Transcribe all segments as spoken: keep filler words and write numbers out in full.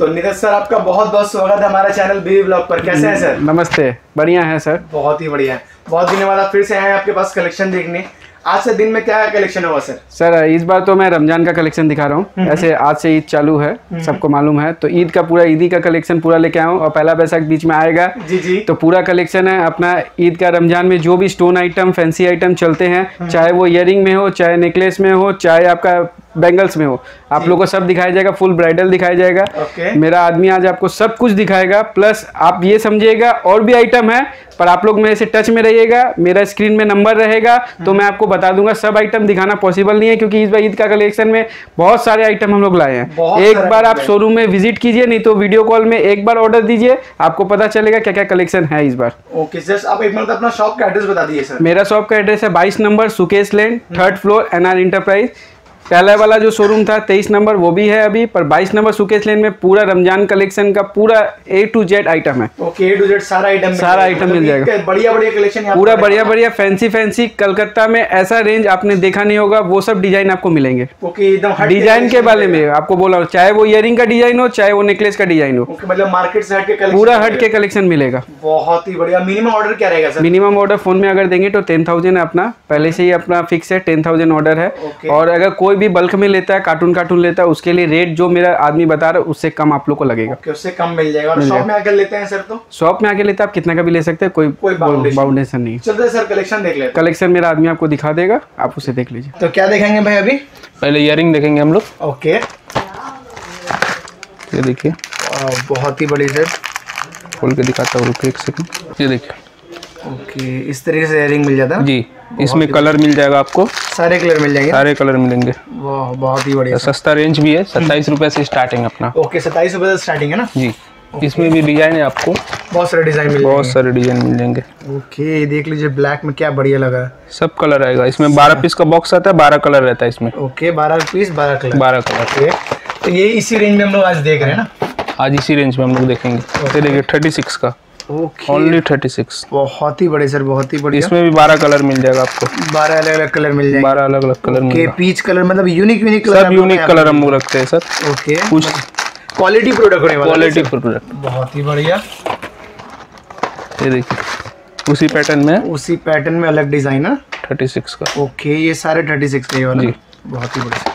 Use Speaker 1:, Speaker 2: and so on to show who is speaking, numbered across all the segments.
Speaker 1: तो नीरज सर, आपका बहुत बहुत स्वागत है हमारे चैनल बीवी ब्लॉग पर। कैसे हैं सर?
Speaker 2: नमस्ते, बढ़िया है सर।
Speaker 1: बहुत ही बढ़िया है। बहुत दिनों बाद आप फिर से आए हैं आपके पास कलेक्शन देखने। आज से दिन में क्या कलेक्शन होगा सर?
Speaker 2: सर इस बार तो मैं रमजान का कलेक्शन दिखा रहा हूँ। ऐसे आज से ईद चालू है, सबको मालूम है, तो ईद का पूरा ईदी का कलेक्शन पूरा लेके आया हूँ। और पहला बैसाख बीच में आएगा
Speaker 1: जी जी,
Speaker 2: तो पूरा कलेक्शन है अपना ईद का। रमजान में जो भी स्टोन आइटम, फैंसी आइटम चलते हैं, चाहे वो ईयरिंग में हो, चाहे नेकलेस में हो, चाहे आपका बैंगल्स में हो, आप लोगों को सब दिखाया जाएगा। फुल ब्राइडल दिखाया जाएगा।
Speaker 1: ओके।
Speaker 2: मेरा आदमी आज आपको सब कुछ दिखाएगा। प्लस आप ये समझिएगा और भी आइटम है, पर आप लोग मेरे से टच में रहिएगा। मेरा स्क्रीन में नंबर रहेगा तो मैं आपको बता दूंगा। सब आइटम दिखाना पॉसिबल नहीं है क्योंकि इस बार ईद का कलेक्शन में बहुत सारे आइटम हम लोग लाए हैं। एक बार आप शोरूम में विजिट कीजिए, नहीं तो वीडियो कॉल में एक बार ऑर्डर दीजिए, आपको पता चलेगा क्या क्या कलेक्शन है इस बार।
Speaker 1: ओके सर, आप एक मिनट अपना शॉप का एड्रेस बता दीजिए सर।
Speaker 2: मेरा शॉप का एड्रेस है बाईस number Sukesh lane, third floor, NR enterprise. पहला वाला जो शोरूम था तेईस नंबर, वो भी है अभी, पर बाईस नंबर सुकेश लेन में पूरा रमजान कलेक्शन का पूरा ए टू जेड आइटम है।
Speaker 1: ओके, ए टू जेड सारा आइटम
Speaker 2: सारा आइटम मिल जाएगा।
Speaker 1: बढ़िया बढ़िया कलेक्शन
Speaker 2: पूरा बढ़िया बढ़िया फैंसी फैंसी। कलकत्ता में ऐसा रेंज आपने देखा नहीं होगा, वो सब डिजाइन आपको मिलेंगे।
Speaker 1: ओके, एकदम
Speaker 2: डिजाइन के बारे में आपको बोला हूँ, चाहे वो इयरिंग का डिजाइन हो, चाहे वो नेकलेस का डिजाइन हो,
Speaker 1: मतलब मार्केट से हट के कलेक्शन,
Speaker 2: पूरा हट के कलेक्शन मिलेगा।
Speaker 1: बहुत ही बढ़िया। मिनिमम ऑर्डर क्या रहेगा सर?
Speaker 2: मिनिमम ऑर्डर फोन में अगर देंगे तो टेन थाउजेंड है अपना, पहले से ही अपना फिक्स है, टेन थाउजेंड ऑर्डर है। और अगर कोई भी बल्क में लेता है, कार्टून कार्टून लेता है, उसके लिए रेट जो मेरा आदमी बता रहा है उससे कम आप लोग को लगेगा।
Speaker 1: okay, उससे कम मिल जाएगा। और शॉप में आकर लेते हैं सर तो?
Speaker 2: शॉप में आके लेते हैं आप कितना का भी ले सकते हैं, कोई
Speaker 1: कोई
Speaker 2: बाउंडेशन नहीं।
Speaker 1: चलते सर कलेक्शन देख लेते।
Speaker 2: कलेक्शन मेरा आदमी आपको दिखा देगा, आप उसे देख लीजिए।
Speaker 1: तो क्या देखेंगे भाई अभी?
Speaker 3: पहले इयरिंग देखेंगे हम लोग।
Speaker 1: ओके,
Speaker 3: ये देखिए,
Speaker 1: बहुत ही बड़ी सर।
Speaker 3: खोल के दिखाता हूँ, रुको एक सेकंड। ये देखिए।
Speaker 1: ओके, इस तरीके से इयरिंग मिल जाता है
Speaker 3: जी। इसमें कलर मिल जाएगा आपको,
Speaker 1: सारे कलर मिल जाएंगे।
Speaker 3: सारे कलर मिलेंगे।
Speaker 1: वाह, बहुत ही बढ़िया।
Speaker 3: सस्ता रेंज भी है, सत्ताईस रुपए से स्टार्टिंग अपना।
Speaker 1: ओके, सत्ताईस रुपए से स्टार्टिंग है ना
Speaker 3: जी। इसमें भी डिजाइन है, आपको
Speaker 1: बहुत सारे डिजाइन मिल
Speaker 3: बहुत सारे डिजाइन मिल जाएंगे।
Speaker 1: ओके, देख लीजिए ब्लैक में क्या बढ़िया लगा है।
Speaker 3: सब कलर आएगा इसमें। बारह पीस का बॉक्स आता है, बारह कलर रहता है इसमें।
Speaker 1: ओके, बारह पीस बारह कलर।
Speaker 3: बारह कलर।
Speaker 1: ओके, तो ये इसी रेंज में हम लोग आज देख रहे हैं ना?
Speaker 3: आज इसी रेंज में हम लोग देखेंगे। ये देखिए थर्टी सिक्स का,
Speaker 1: ओके,
Speaker 3: ओनली थर्टी सिक्स।
Speaker 1: बहुत ही बड़े सर, बहुत ही बढ़िया।
Speaker 3: इसमें भी बारह कलर मिल जाएगा आपको।
Speaker 1: बारह अलग अलग कलर मिल जाएंगे।
Speaker 3: बारह अलग अलग कलर
Speaker 1: ओके, पीच कलर, मतलब यूनिक यूनिक कलर।
Speaker 3: सब यूनिक कलर हम लोग रखते हैं सर।
Speaker 1: ओके,
Speaker 3: कुछ
Speaker 1: क्वालिटी प्रोडक्ट होने वाला है।
Speaker 3: क्वालिटी प्रोडक्ट
Speaker 1: बहुत ही बढ़िया।
Speaker 3: ये देखिए उसी पैटर्न में,
Speaker 1: उसी पैटर्न में अलग डिजाइन है।
Speaker 3: थर्टी सिक्स का।
Speaker 1: ओके, ये सारे थर्टी सिक्स का वाला
Speaker 3: जी।
Speaker 1: बहुत ही बढ़िया।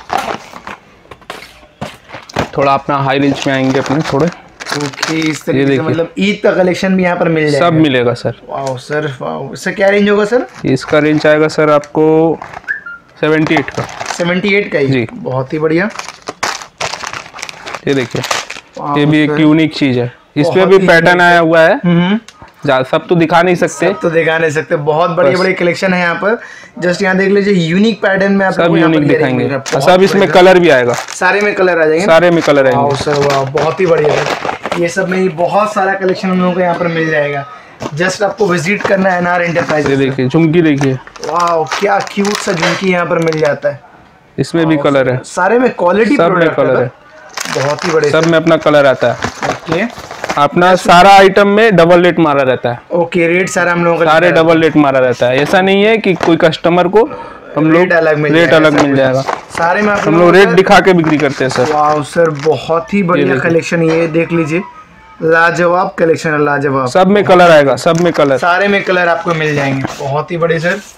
Speaker 3: थोड़ा अपना हाई रेंज में आएंगे अपने थोड़े।
Speaker 1: ओके, इस तरीके से मतलब ईद का कलेक्शन भी यहाँ पर मिल जाएगा।
Speaker 3: सब मिलेगा सर।
Speaker 1: Wow sir, wow. इसका क्या रेंज होगा सर?
Speaker 3: इसका रेंज आएगा सर आपको सेवेंटी एट का।
Speaker 1: सेवेंटी एट का ही?
Speaker 3: जी।
Speaker 1: बहुत ही बढ़िया।
Speaker 3: ये देखिए, ये भी एक यूनिक चीज है। इस पे भी पैटर्न आया हुआ है।
Speaker 1: हम्म,
Speaker 3: सब तो दिखा नहीं सकते,
Speaker 1: सब तो दिखा नहीं सकते। बहुत बड़ी बड़ी कलेक्शन है यहाँ पर। जस्ट यहाँ देख लीजिए, यूनिक पैटर्न में आप
Speaker 3: सब यूनिक दिखाएंगे। सब इसमें कलर भी आएगा,
Speaker 1: सारे में कलर आ जाएंगे।
Speaker 3: सारे में कलर आएंगे।
Speaker 1: वाओ सर, वाह, बहुत ही बढ़िया है। ये सब में बहुत सारा कलेक्शन हम लोगों को यहाँ पर मिल जाएगा। जस्ट आपको विजिट करना है एनआर एंटरप्राइज।
Speaker 3: ये देखिए झुमकी, देखिए
Speaker 1: वाह, क्या क्यूट सा झुमकी यहाँ पर मिल जाता है।
Speaker 3: इसमें भी कलर है,
Speaker 1: सारे में क्वालिटी
Speaker 3: सब में कलर है।
Speaker 1: बहुत ही बड़े,
Speaker 3: सब में अपना कलर आता है।
Speaker 1: ओके,
Speaker 3: अपना सारा आइटम में डबल रेट मारा रहता है।
Speaker 1: ओके, रेट सारा हम लोगों का
Speaker 3: सारे डबल रेट मारा रहता है। ऐसा नहीं है कि कोई कस्टमर को हम लोग
Speaker 1: अलग मिल
Speaker 3: रेट अलग मिल जाएगा।
Speaker 1: सारे में
Speaker 3: हम लोग रेट दिखा के बिक्री करते हैं सर।
Speaker 1: वाह सर, बहुत ही बढ़िया कलेक्शन। ये देख लीजिए, लाजवाब कलेक्शन है, लाजवाब।
Speaker 3: सब में कलर आएगा, सब में कलर,
Speaker 1: सारे में कलर आपको मिल जाएंगे। बहुत ही बड़े सर।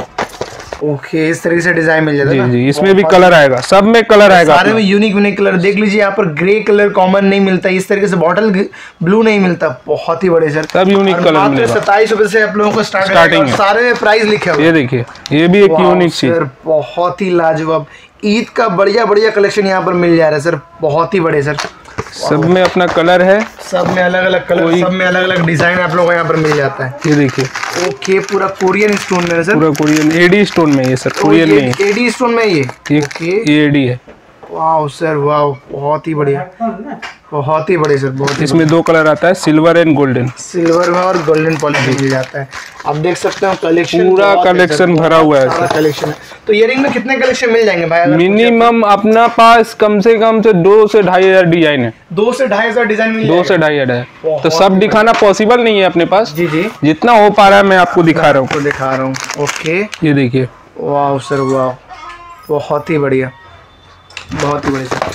Speaker 1: ओके, इस तरीके से डिजाइन मिल जाता है।
Speaker 3: जी जी, इसमें भी कलर आएगा, सब में कलर आएगा।
Speaker 1: सारे में यूनिक यूनिक कलर। देख लीजिए यहाँ पर ग्रे कलर कॉमन नहीं मिलता, इस तरीके से बॉटल ब्लू नहीं मिलता। बहुत ही बड़े सर,
Speaker 3: सब यूनिक कलर मिलेगा।
Speaker 1: सत्ताईस रुपए से आप लोगों को स्टार्ट
Speaker 3: स्टार्टिंग है।
Speaker 1: सारे में प्राइस लिखे हुए।
Speaker 3: ये देखिए, ये भी एक यूनिक चीज।
Speaker 1: सर बहुत ही लाजवाब। ईद का बढ़िया बढ़िया कलेक्शन यहाँ पर मिल जा रहा है सर। बहुत ही बड़े सर,
Speaker 3: सब में अपना कलर है,
Speaker 1: सब में अलग अलग कलर, सब में अलग अलग डिजाइन आप लोगों को यहाँ पर मिल जाता है।
Speaker 3: ये देखिए।
Speaker 1: ओके, पूरा कोरियन स्टोन में है सर।
Speaker 3: पूरा कोरियन एडी स्टोन में, ये सर कोरियन नहीं है,
Speaker 1: एडी स्टोन में ये।
Speaker 3: ये ये एडी है।
Speaker 1: वाह सर, वाह, बहुत ही बढ़िया, बहुत ही बड़े सर। बहुत
Speaker 3: इसमें दो कलर आता है, सिल्वर एंड गोल्डन।
Speaker 1: सिल्वर में और गोल्डन पॉलिश मिल जाता है। आप देख सकते हो कलेक्शन,
Speaker 3: पूरा कलेक्शन भरा हुआ है सर।
Speaker 1: कलेक्शन। तो इयरिंग में कितने कलेक्शन मिल जाएंगे भाई?
Speaker 3: मिनिमम अपना पास कम से कम से दो से ढाई हजार डिजाइन है।
Speaker 1: दो से ढाई हजार डिजाइन मिल
Speaker 3: दो से ढाई हजार है, तो सब दिखाना पॉसिबल नहीं है अपने पास।
Speaker 1: जी जी,
Speaker 3: जितना हो पा रहा है मैं आपको दिखा रहा हूँ।
Speaker 1: तो दिखा रहा हूँ। ओके,
Speaker 3: ये देखिए।
Speaker 1: वाह सर, वाह, बहुत ही बढ़िया, बहुत ही बढ़िया सर।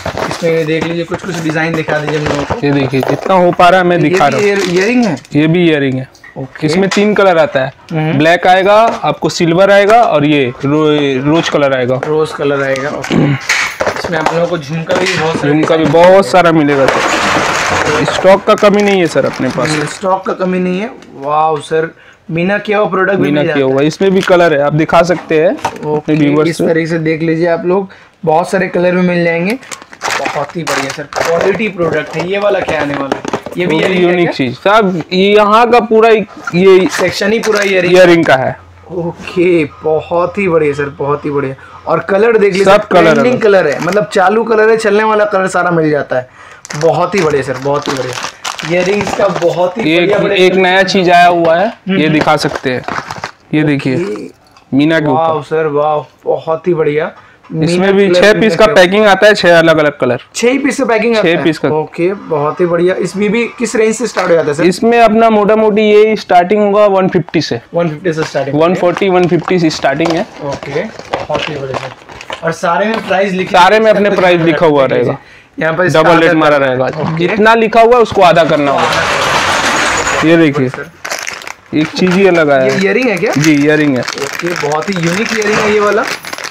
Speaker 1: इसमें देख लीजिए कुछ कुछ डिजाइन दिखा दीजिए हम लोगों को।
Speaker 3: ये देखिए जितना हो पा रहा है मैं दिखा रहा हूँ।
Speaker 1: ईयरिंग है,
Speaker 3: ये भी ईयरिंग है।
Speaker 1: ओके।
Speaker 3: इसमें तीन कलर आता है, ब्लैक आएगा आपको, सिल्वर आएगा और ये रो, रोज कलर आएगा।
Speaker 1: रोज कलर आएगा, ओके। इसमें आप लोगों को झुमका भी बहुत सारा
Speaker 3: झुमका भी बहुत सारा मिलेगा सर। स्टॉक का कमी नहीं है सर अपने पास।
Speaker 1: स्टॉक का कमी नहीं है। वाह सर, मीना किया हुआ प्रोडक्ट भी
Speaker 3: मीना
Speaker 1: मिल
Speaker 3: किया
Speaker 1: जाता
Speaker 3: हुआ, इसमें भी कलर है, आप दिखा सकते हैं अपने
Speaker 1: ओके।
Speaker 3: व्यूअर्स
Speaker 1: इस तरीके से देख लीजिए आप लोग, बहुत सारे कलर में मिल जाएंगे। बहुत ही बढ़िया सर, क्वालिटी प्रोडक्ट है। ये वाला क्या आने वाला है? ये भी
Speaker 3: यूनिक चीज सब, यहाँ का पूरा ये
Speaker 1: सेक्शन ही पूरा
Speaker 3: ईयरिंग का है।
Speaker 1: ओके, बहुत ही बढ़िया सर, बहुत ही बढ़िया। और कलर देख लीजिए,
Speaker 3: सब कलर
Speaker 1: ट्रेंडिंग कलर है, मतलब चालू कलर है, चलने वाला कलर सारा मिल जाता है। बहुत ही बढ़िया सर, बहुत ही बढ़िया। ईयरिंग्स का बहुत ही
Speaker 3: एक, एक नया चीज आया हुआ है, ये दिखा सकते हैं। ये देखिए मीना के ऊपर।
Speaker 1: वाह सर वाह, बहुत ही बढ़िया।
Speaker 3: इसमें भी छह पीस का पैकिंग आता है, छह अलग अलग कलर।
Speaker 1: छह पीस का पैकिंग आता है,
Speaker 3: छह पीस का।
Speaker 1: ओके, बहुत ही बढ़िया। इसमें भी किस रेंज से स्टार्ट हो जाता है सर?
Speaker 3: इसमें अपना मोटा मोटी ये स्टार्टिंग होगा एक सौ पचास से।
Speaker 1: एक सौ पचास से स्टार्टिंग,
Speaker 3: एक सौ चालीस एक सौ पचास से स्टार्टिंग है।
Speaker 1: ओके, बहुत ही बढ़िया सर। और सारे में प्राइस लिखा,
Speaker 3: सारे में अपने प्राइस लिखा हुआ रहेगा।
Speaker 1: यहाँ पर
Speaker 3: डबल रेट मारा रहेगा, जितना लिखा हुआ है उसको आधा करना होगा। ये देखिए एक चीज ही अलग आया
Speaker 1: है। ईयरिंग है क्या?
Speaker 3: जी ईयरिंग है।
Speaker 1: ओके, बहुत ही यूनिक ईयरिंग है ये वाला।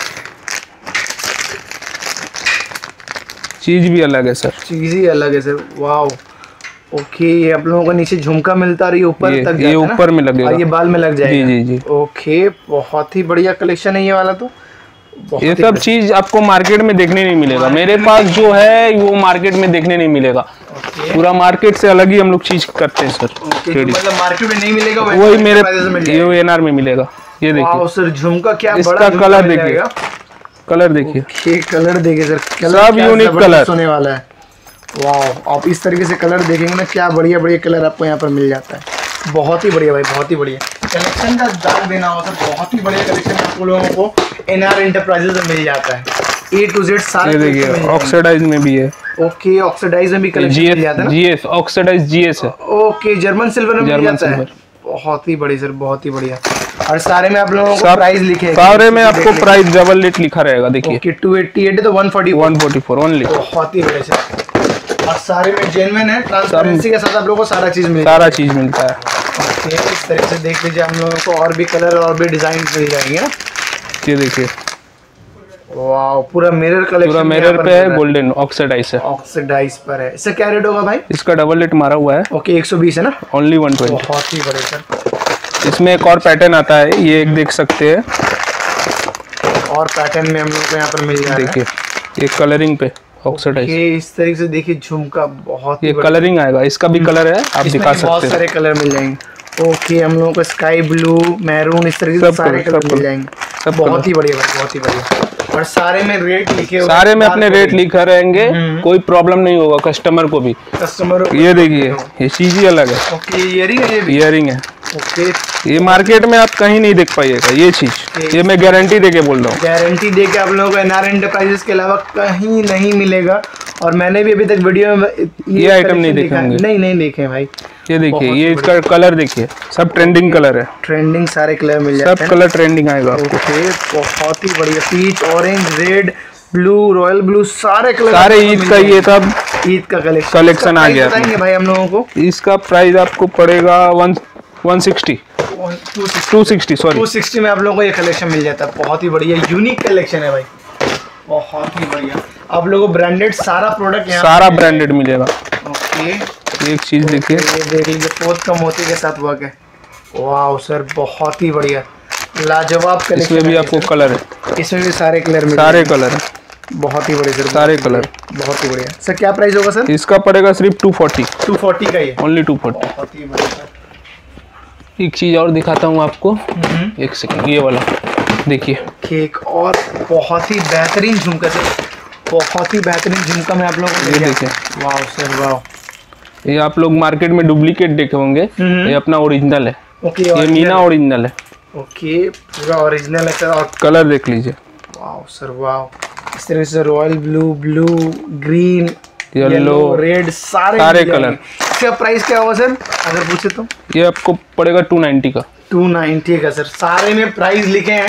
Speaker 3: चीज भी अलग है सर,
Speaker 1: चीज ही अलग है सर। Wow, okay. ये आप लोगों को नीचे झुमका मिलता है, ये ऊपर तक जाता है,
Speaker 3: ये ऊपर में लगेगा
Speaker 1: और ये बाल में लग जाएगा।
Speaker 3: जी जी जी।
Speaker 1: ओके, बहुत ही बढ़िया कलेक्शन है ये वाला। तो
Speaker 3: ये सब चीज आपको मार्केट में देखने नहीं मिलेगा, मेरे पास जो है वो मार्केट में देखने नहीं मिलेगा। पूरा मार्केट से अलग ही हम लोग चीज करते हैं सर।
Speaker 1: मतलब मार्केट में नहीं मिलेगा,
Speaker 3: वही मेरे ये एनआर में मिलेगा। ये देखिए
Speaker 1: सर, झुमका क्या
Speaker 3: इसका कलर देखिए, कलर देखिए,
Speaker 1: ये कलर देखिए सर,
Speaker 3: सब यूनिक कलर
Speaker 1: होने वाला है। वाह, आप इस तरीके से कलर देखेंगे ना, क्या बढ़िया बढ़िया कलर आपको यहाँ पर मिल जाता है। बहुत ही बढ़िया भाई, बहुत ही बढ़िया कलेक्शन का दाग देना हो सर। बहुत ही बढ़िया कलेक्शन आपको लोगों को एनआर एंटरप्राइजेज में मिल जाता है। ए टू जेड सारे।
Speaker 3: देखिए ऑक्सीडाइज में भी है।
Speaker 1: ओके, ऑक्सीडाइज में भी कलेक्शन मिल जाता है ना?
Speaker 3: जीएस, ऑक्सीडाइज जीएस है।
Speaker 1: ओके, जर्मन सिल्वर में मिल जाता है। बहुत ही बढ़िया सर, बहुत ही बढ़िया। और सारे में आप लोगों को प्राइस लिखे हैं,
Speaker 3: सारे में आपको प्राइस डबल रेट लिखा रहेगा। देखिए
Speaker 1: ओके, दो सौ अट्ठासी तो एक सौ चौवालीस
Speaker 3: एक सौ चौवालीस ओनली।
Speaker 1: बहुत ही बढ़िया सर। और सारे में जेन्युइन है, ट्रांसपेरेंसी के साथ आप लोगों को सारा चीज मिल
Speaker 3: सारा चीज मिलता है।
Speaker 1: ओके, इस तरीके से देख लीजिए, हम लोगों को और भी कलर और भी डिजाइन मिल जाएंगे ना।
Speaker 3: ये देखिए
Speaker 1: वाह, पूरा मिरर कलेक्शन,
Speaker 3: पूरा मिरर पे है, गोल्डन ऑक्सीडाइज है।
Speaker 1: ऑक्सीडाइज पर है। इसका क्या रेट होगा भाई?
Speaker 3: इसका डबल रेट मारा हुआ है।
Speaker 1: ओके, एक सौ बीस है ना?
Speaker 3: ओनली एक सौ बीस।
Speaker 1: बहुत ही बढ़िया सर।
Speaker 3: इसमें एक और पैटर्न आता है, ये एक देख सकते हैं।
Speaker 1: और पैटर्न में हम लोग को यहाँ पर मिल जाएगा।
Speaker 3: देखिए ये कलरिंग पे ऑक्सीडाइज।
Speaker 1: ये इस तरीके से देखिए झुमका, बहुत
Speaker 3: ये कलरिंग आएगा, इसका भी कलर है, आप दिखा सकते हैं।
Speaker 1: बहुत सारे कलर मिल जाएंगे। ओके, हम लोगों को स्काई ब्लू, मैरून, इस तरीके से सारे कलर मिल जाएंगे। बहुत ही बढ़िया भाई, बहुत ही बढ़िया। और सारे में रेट लिखे हुए,
Speaker 3: सारे में अपने रेट लिखा रहेंगे, कोई प्रॉब्लम नहीं होगा कस्टमर को भी।
Speaker 1: कस्टमर
Speaker 3: ये देखिए ये चीज ही अलग है।
Speaker 1: ओके, ईयरिंग है, ये भी
Speaker 3: ईयरिंग है।
Speaker 1: ओके,
Speaker 3: ये मार्केट में आप कहीं नहीं देख पाइएगा ये चीज, ये मैं गारंटी देके बोल रहा हूँ।
Speaker 1: गारंटी दे के आप लोगों को एनआर एंटरप्राइजेस के अलावा कहीं नहीं मिलेगा। और मैंने भी अभी तक वीडियो में
Speaker 3: ये आइटम नहीं देखे होंगे।
Speaker 1: नहीं नहीं देखे भाई।
Speaker 3: ये देखिए, ये इसका कलर देखिए, सब ट्रेंडिंग कलर है।
Speaker 1: ट्रेंडिंग सारे कलर मिल जाते हैं,
Speaker 3: सब कलर ट्रेंडिंग आएगा आपको।
Speaker 1: ओके, बहुत ही बढ़िया। Peach, orange, red, blue, royal blue, सारे कलर
Speaker 3: सारे ईद का ये सब
Speaker 1: ईद का कलेक्शन
Speaker 3: कलेक्शन आ गया।
Speaker 1: बताएंगे भाई हम लोगों को?
Speaker 3: इसका प्राइस आपको पड़ेगा one one sixty two sixty sorry
Speaker 1: two sixty में आप लोगों को ये कलेक्शन मिल जाता है। बहुत ही बढ़िया यूनिक कलेक्शन है भाई, बहुत ही बढ़िया। आप लोगों को ब्रांडेड सारा प्रोडक्ट यहाँ
Speaker 3: सारा ब्रांडेड मिलेगा।
Speaker 1: ओके,
Speaker 3: एक चीज देखिए,
Speaker 1: ये देख लीजिए, पोत का मोती के साथ वर्क है। वाह सर, बहुत ही बढ़िया, लाजवाब कलेक्शन।
Speaker 3: इसमें भी आपको कलर है,
Speaker 1: इसमें भी सारे कलर मिल
Speaker 3: सारे कलर है,
Speaker 1: बहुत ही बढ़िया सर,
Speaker 3: सारे कलर,
Speaker 1: बहुत ही बढ़िया। सर क्या प्राइस होगा सर?
Speaker 3: इसका पड़ेगा सिर्फ टू फोर्टी
Speaker 1: टू फोर्टी का ये,
Speaker 3: ओनली टू फोर्टी।
Speaker 1: बहुत ही बढ़िया सर।
Speaker 3: एक चीज और दिखाता हूँ आपको, एक सेकंड, ये वाला देखिए,
Speaker 1: केक और बहुत ही बेहतरीन झुमका सर, बहुत ही बेहतरीन झुमका में आप लोगों को
Speaker 3: ये देखिए।
Speaker 1: वाह सर वाह,
Speaker 3: ये आप लोग मार्केट में डुप्लीकेट देखे होंगे, ये अपना ओरिजिनल है।
Speaker 1: ओके,
Speaker 3: ये मीना ओरिजिनल है।
Speaker 1: ओके, पूरा ओरिजिनल है सर। और
Speaker 3: कलर देख लीजिए,
Speaker 1: वाह सर वाह, इस तरह से royal blue, blue, green,
Speaker 3: yellow,
Speaker 1: red, सारे
Speaker 3: सारे कलर।
Speaker 1: इसका प्राइस क्या होगा सर अगर पूछे तो?
Speaker 3: ये आपको पड़ेगा टू नाइन्टी का।
Speaker 1: टू नाइन्टी का सर, सारे में प्राइस लिखे हैं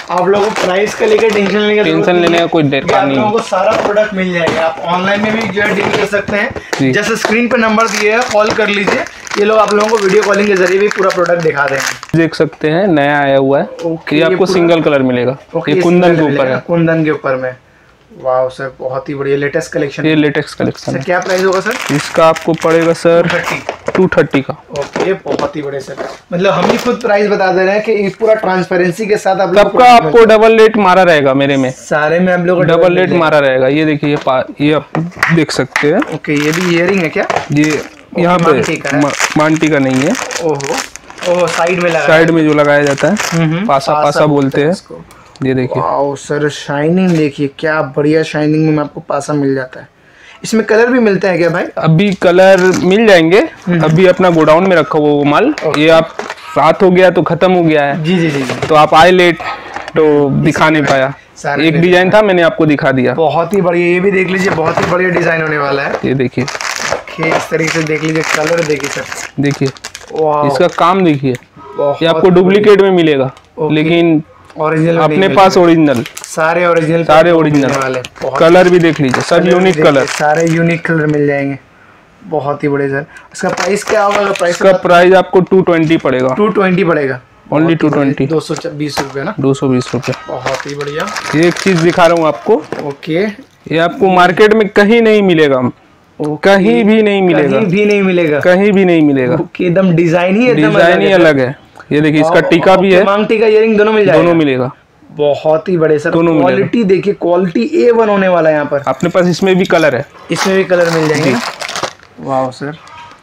Speaker 1: आप लोगों को प्राइस का लेकर टेंशन लेने का
Speaker 3: टेंशन लेने का कोई दरकार
Speaker 1: आप
Speaker 3: नहीं
Speaker 1: लोगों
Speaker 3: है।
Speaker 1: को सारा प्रोडक्ट मिल जाएगा। आप ऑनलाइन में भी जो है डील कर सकते हैं। जैसे स्क्रीन पे नंबर दिए है, कॉल कर लीजिए, ये लोग आप लोगों को वीडियो कॉलिंग के जरिए भी पूरा प्रोडक्ट दिखा देंगे।
Speaker 3: देख सकते हैं नया आया हुआ है।
Speaker 1: ओके,
Speaker 3: ये आपको
Speaker 1: पूरा-
Speaker 3: सिंगल कलर मिलेगा।
Speaker 1: ओके,
Speaker 3: ये कुंदन
Speaker 1: सिंगल
Speaker 3: के ऊपर
Speaker 1: मिलेगा,
Speaker 3: है।
Speaker 1: कुंदन के ऊपर में। वाह सर, बहुत ही बढ़िया लेटेस्ट कलेक्शन।
Speaker 3: ये लेटेस्ट कलेक्शन
Speaker 1: सर
Speaker 3: है।
Speaker 1: क्या प्राइस होगा सर?
Speaker 3: इसका आपको पड़ेगा सर
Speaker 1: थर्टी।
Speaker 3: टू थर्टी का।
Speaker 1: ओके, बहुत ही बड़े सर। मतलब हम ही खुद प्राइस बता दे रहे हैं कि ये पूरा ट्रांसपेरेंसी के साथ आप लोगों को
Speaker 3: सबका आपको डबल रेट मारा रहेगा मेरे में।
Speaker 1: सारे में हम लोग
Speaker 3: डबल रेट मारा रहेगा। ये देखिए ये पा- ये आप देख सकते हैं।
Speaker 1: ओके, ये भी इयरिंग है क्या?
Speaker 3: ये यहाँ
Speaker 1: मांगटी का
Speaker 3: पे
Speaker 1: है।
Speaker 3: मा- मांगटी का नहीं है।
Speaker 1: ओहो ओहो, साइड में लगा
Speaker 3: साइड में जो लगाया जाता है
Speaker 1: हम्म,
Speaker 3: पासा पासा बोलते हैं।
Speaker 1: इसको।
Speaker 3: ये देखिए
Speaker 1: वाओ सर, शाइनिंग देखिए क्या बढ़िया शाइनिंग में आपको पासा मिल जाता है। इसमें कलर भी मिलते हैं क्या भाई?
Speaker 3: अभी कलर मिल जाएंगे। अभी अपना गोडाउन में रखा हुआ वो माल। ये आप रात हो गया तो खत्म हो गया है,
Speaker 1: जी जी जी जी।
Speaker 3: तो आप आए लेट तो दिखा नहीं पाया।
Speaker 1: सारे
Speaker 3: एक डिजाइन था मैंने आपको दिखा दिया।
Speaker 1: बहुत ही बढ़िया, ये भी देख लीजिए, बहुत ही बढ़िया डिजाइन होने वाला है।
Speaker 3: ये देखिए
Speaker 1: ओके, इस तरीके से देख लीजिए, कलर देखिए सर।
Speaker 3: देखिए
Speaker 1: वाह,
Speaker 3: इसका काम देखिए।
Speaker 1: बहुत
Speaker 3: ये आपको डुप्लीकेट में मिलेगा
Speaker 1: ओके।
Speaker 3: लेकिन
Speaker 1: ओरिजिनल
Speaker 3: अपने पास ओरिजिनल
Speaker 1: सारे ओरिजिनल
Speaker 3: सारे ओरिजिनल
Speaker 1: वाले। बहुत
Speaker 3: कलर भी देख लीजिए, सब
Speaker 1: कलर
Speaker 3: यूनिक
Speaker 1: देखिए,
Speaker 3: कलर।
Speaker 1: सारे यूनिक कलर मिल जाएंगे। बहुत ही बड़े सर। इसका प्राइस क्या होगा? प्राइस
Speaker 3: इसका प्राइस आपको टू ट्वेंटी पड़ेगा।
Speaker 1: टू ट्वेंटी पड़ेगा।
Speaker 3: ओनली टू ट्वेंटी
Speaker 1: दो सौ बीस रुपये ना।
Speaker 3: दो सौ बीस रुपये।
Speaker 1: बहुत ही बढ़िया।
Speaker 3: ये एक चीज दिखा रहा हूँ आपको।
Speaker 1: ओके,
Speaker 3: ये आपको मार्केट में कहीं नहीं मिलेगा। कहीं भी नहीं मिलेगा।
Speaker 1: कहीं भी नहीं मिलेगा।
Speaker 3: कहीं भी नहीं मिलेगा।
Speaker 1: ओके, एकदम डिजाइन ही एकदम
Speaker 3: डिजाइन ही अलग है। ये देखिए इसका टीका भी है,
Speaker 1: मांग टीका इयरिंग दोनों मिल जाएगा।
Speaker 3: दोनों मिलेगा।
Speaker 1: बहुत ही बड़े सर।
Speaker 3: दोनों मिलेगा।
Speaker 1: क्वालिटी देखिए, क्वालिटी ए वन होने वाला है यहाँ पर।
Speaker 3: अपने पास इसमें भी कलर है।
Speaker 1: इसमें भी कलर मिल जाएंगे ना? वाह सर,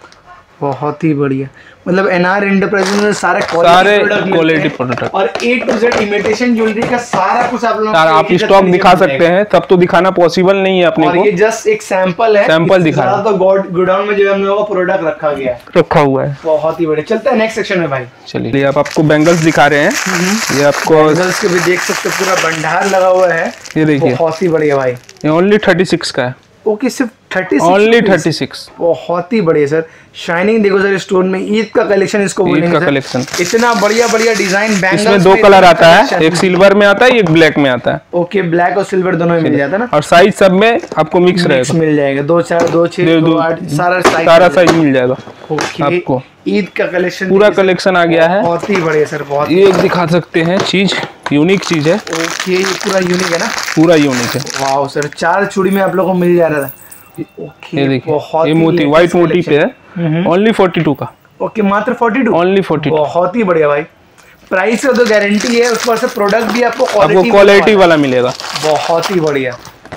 Speaker 1: बहुत ही बढ़िया। मतलब एनआर एंटरप्राइजेज में सारे
Speaker 3: सारे
Speaker 1: quality
Speaker 3: क्वालिटी
Speaker 1: product
Speaker 3: प्रोडक्ट
Speaker 1: और A to Z imitation jewellery का सारा कुछ आप लोग
Speaker 3: आप स्टॉक दिखा सकते हैं। तब तो दिखाना पॉसिबल नहीं है अपने
Speaker 1: और
Speaker 3: को।
Speaker 1: ये जस्ट एक सैंपल है।
Speaker 3: सैंपल
Speaker 1: इससे
Speaker 3: दिखा
Speaker 1: ज्यादा तो गोड- गोडाउन में जो है हम लोगों का प्रोडक्ट रखा गया है।
Speaker 3: रखा हुआ है।
Speaker 1: बहुत ही बढ़िया। चलते हैं नेक्स्ट सेक्शन में भाई।
Speaker 3: चलिए अब आपको बैंगल्स दिखा रहे हैं। ये आपको
Speaker 1: गर्ल्स के भी देख सकते हो, पूरा भंडार लगा हुआ है।
Speaker 3: ये देखिए
Speaker 1: बहुत ही बढ़िया भाई।
Speaker 3: ये ओनली थर्टी सिक्स का है।
Speaker 1: ओके, सिर्फ थर्टी
Speaker 3: ओनली थर्टी सिक्स।
Speaker 1: बहुत ही बढ़िया सर। शाइनिंग देखो सर, स्टोन में ईद का कलेक्शन इसको
Speaker 3: ईद
Speaker 1: बोलेंगे
Speaker 3: का
Speaker 1: सर।
Speaker 3: कलेक्शन।
Speaker 1: इतना बढ़िया बढ़िया डिजाइन।
Speaker 3: इसमें दो कलर आता है, एक सिल्वर में आता है, एक ब्लैक में आता है।
Speaker 1: ओके, ब्लैक और सिल्वर दोनों में मिल जाता है ना?
Speaker 3: और साइज सब में आपको मिक्स
Speaker 1: मिक्स
Speaker 3: रहेगा।
Speaker 1: मिल जाएगा। दो चार, दो छह,
Speaker 3: दो-
Speaker 1: दो
Speaker 3: दो-
Speaker 1: आठ, सारा साइज
Speaker 3: सारा साइज मिल जाएगा
Speaker 1: ओके,
Speaker 3: आपको।
Speaker 1: ईद का कलेक्शन
Speaker 3: पूरा कलेक्शन आ गया है।
Speaker 1: बहुत ही बढ़िया सर, बहुत।
Speaker 3: ये एक दिखा सकते हैं चीज, यूनिक चीज है।
Speaker 1: ओके, ये पूरा यूनिक है ना?
Speaker 3: पूरा यूनिक है।
Speaker 1: वाह सर, चार चूड़ी में आप लोगों को मिल जा रहा था। ओके,
Speaker 3: ये देखिए
Speaker 1: बहुत
Speaker 3: ये
Speaker 1: ही
Speaker 3: मोती
Speaker 1: latest
Speaker 3: व्हाइट मोती पे
Speaker 1: collection।
Speaker 3: है। ओनली फोर्टी टू का।
Speaker 1: ओके, मात्र forty two.
Speaker 3: Only forty two.
Speaker 1: बहुत ही बढ़िया भाई। प्राइस का तो गारंटी है, उस पर से प्रोडक्ट भी आपको
Speaker 3: आपको
Speaker 1: क्वालिटी
Speaker 3: क्वालिटी वाला मिलेगा।
Speaker 1: बहुत ही बढ़िया।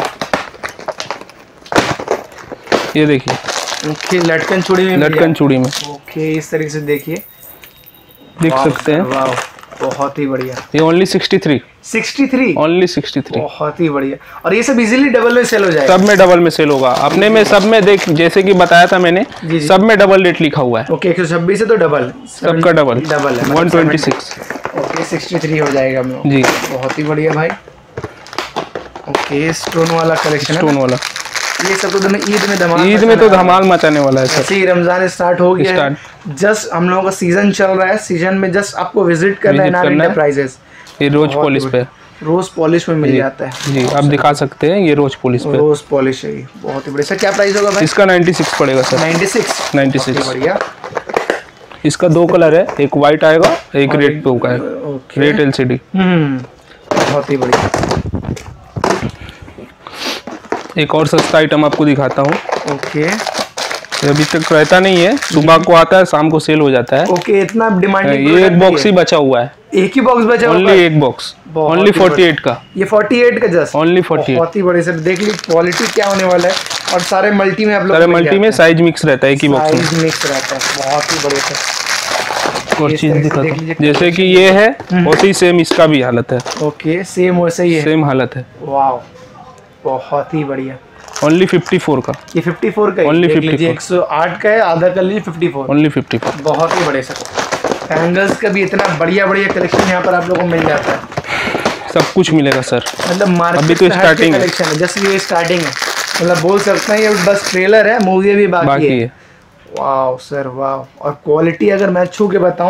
Speaker 3: ये देखिए
Speaker 1: ओके, लटकन चूड़ी में मिल
Speaker 3: लटकन चूड़ी में
Speaker 1: जाए। ओके, इस तरीके से देखिए,
Speaker 3: देख
Speaker 1: वाह
Speaker 3: सकते हैं।
Speaker 1: वाह, बहुत ही बढ़िया।
Speaker 3: ये only sixty three.
Speaker 1: Sixty three.
Speaker 3: Only sixty three.
Speaker 1: बहुत ही बढ़िया। और ये सब इजीली डबल में सेल हो जाएगा।
Speaker 3: सब में डबल में सेल होगा। अपने में सब में देख, जैसे कि बताया था मैंने,
Speaker 1: जी, जी।
Speaker 3: सब में डबल रेट लिखा हुआ है।
Speaker 1: ओके, एक सौ छब्बीस है तो डबल,
Speaker 3: सबका डबल
Speaker 1: डबल है,
Speaker 3: one twenty six.
Speaker 1: Okay, sixty three हो जाएगा हम लोग।
Speaker 3: जी
Speaker 1: बहुत ही बढ़िया भाई। ओके, स्टोन वाला कलेक्शन है
Speaker 3: स्टोन
Speaker 1: ना?
Speaker 3: वाला।
Speaker 1: ये सब तो दोनों ईद में धमाल
Speaker 3: ईद में तो धमाल मचाने वाला है सर।
Speaker 1: ऐसे ही रमजान स्टार्ट हो गया है। जस्ट हम लोगों का सीजन चल रहा है। सीजन में जस्ट आपको विजिट करना है
Speaker 3: Visit
Speaker 1: नार
Speaker 3: करना है।
Speaker 1: एंटरप्राइजेस।
Speaker 3: ये रोज
Speaker 1: बहुत
Speaker 3: पॉलिश पे।
Speaker 1: रोज पॉलिश में मिल जाता है।
Speaker 3: जी आप दिखा सकते हैं, ये रोज पॉलिश पे।
Speaker 1: रोज पॉलिश है ये। बहुत ही बढ़िया। सर क्या प्राइस होगा भाई?
Speaker 3: इसका नाइन्टी सिक्स पड़ेगा sir.
Speaker 1: Ninety six.
Speaker 3: Ninety six.
Speaker 1: बढ़िया।
Speaker 3: इसका दो कलर है, एक वाइट आएगा, एक रेड टू का है।
Speaker 1: Okay,
Speaker 3: red LCD.
Speaker 1: हम्म, बहुत ही बढ़िया।
Speaker 3: एक और सस्ता आइटम आपको दिखाता हूँ।
Speaker 1: ओके
Speaker 3: ये अभी तक रहता नहीं है, सुबह को आता है, शाम को सेल हो जाता है।
Speaker 1: ओके, इतना डिमांडिंग।
Speaker 3: ये एक बॉक्स ही बचा हुआ है।
Speaker 1: एक ही बॉक्स बचा हुआ
Speaker 3: ओनली
Speaker 1: है।
Speaker 3: एक बॉक्स।
Speaker 1: बहुत
Speaker 3: ओनली
Speaker 1: ही
Speaker 3: फोर्टी एट का।
Speaker 1: ये फोर्टी एट का जस्ट।
Speaker 3: Only forty eight.
Speaker 1: बहुत ही बड़े सर। देख ली क्वालिटी क्या होने वाला है। और सारे मल्टी में आप लोग
Speaker 3: सारे मल्टी में साइज मिक्स रहता है एक ही बॉक्स में।
Speaker 1: साइज मिक्स रहता है। बहुत ही बढ़िया सर।
Speaker 3: और
Speaker 1: इस
Speaker 3: चीज
Speaker 1: तरह से
Speaker 3: दिखाता
Speaker 1: देख
Speaker 3: हूँ,
Speaker 1: लीजिए।
Speaker 3: जैसे कि ये है वैसे ही सेम इसका भी हालत है।
Speaker 1: ओके, सेम वैसे ही है।
Speaker 3: सेम हालत है।
Speaker 1: वाह, बहुत ही बढ़िया।
Speaker 3: ओनली फिफ्टी फोर का।
Speaker 1: ये फिफ्टी फोर का है।
Speaker 3: Only
Speaker 1: देख लीजिए,
Speaker 3: फिफ्टी फोर।
Speaker 1: एक सौ आठ का है, आधा कर लीजिए fifty four.
Speaker 3: Only fifty four.
Speaker 1: बहुत ही बड़े सर। एंगल्स का भी इतना बढ़िया बढ़िया कलेक्शन यहाँ पर आप लोगों को मिल जाता है।
Speaker 3: सब कुछ मिलेगा सर।
Speaker 1: मतलब मार्केट
Speaker 3: अभी तो starting है।
Speaker 1: कलेक्शन है। जस्ट ये स्टार्टिंग है। मतलब बोल सकते हैं ये बस ट्रेलर है, मूवी भी बाकी,
Speaker 3: बाकी
Speaker 1: है।
Speaker 3: है।
Speaker 1: वाह सर वाह। और क्वालिटी अगर मैं छू के बताऊं,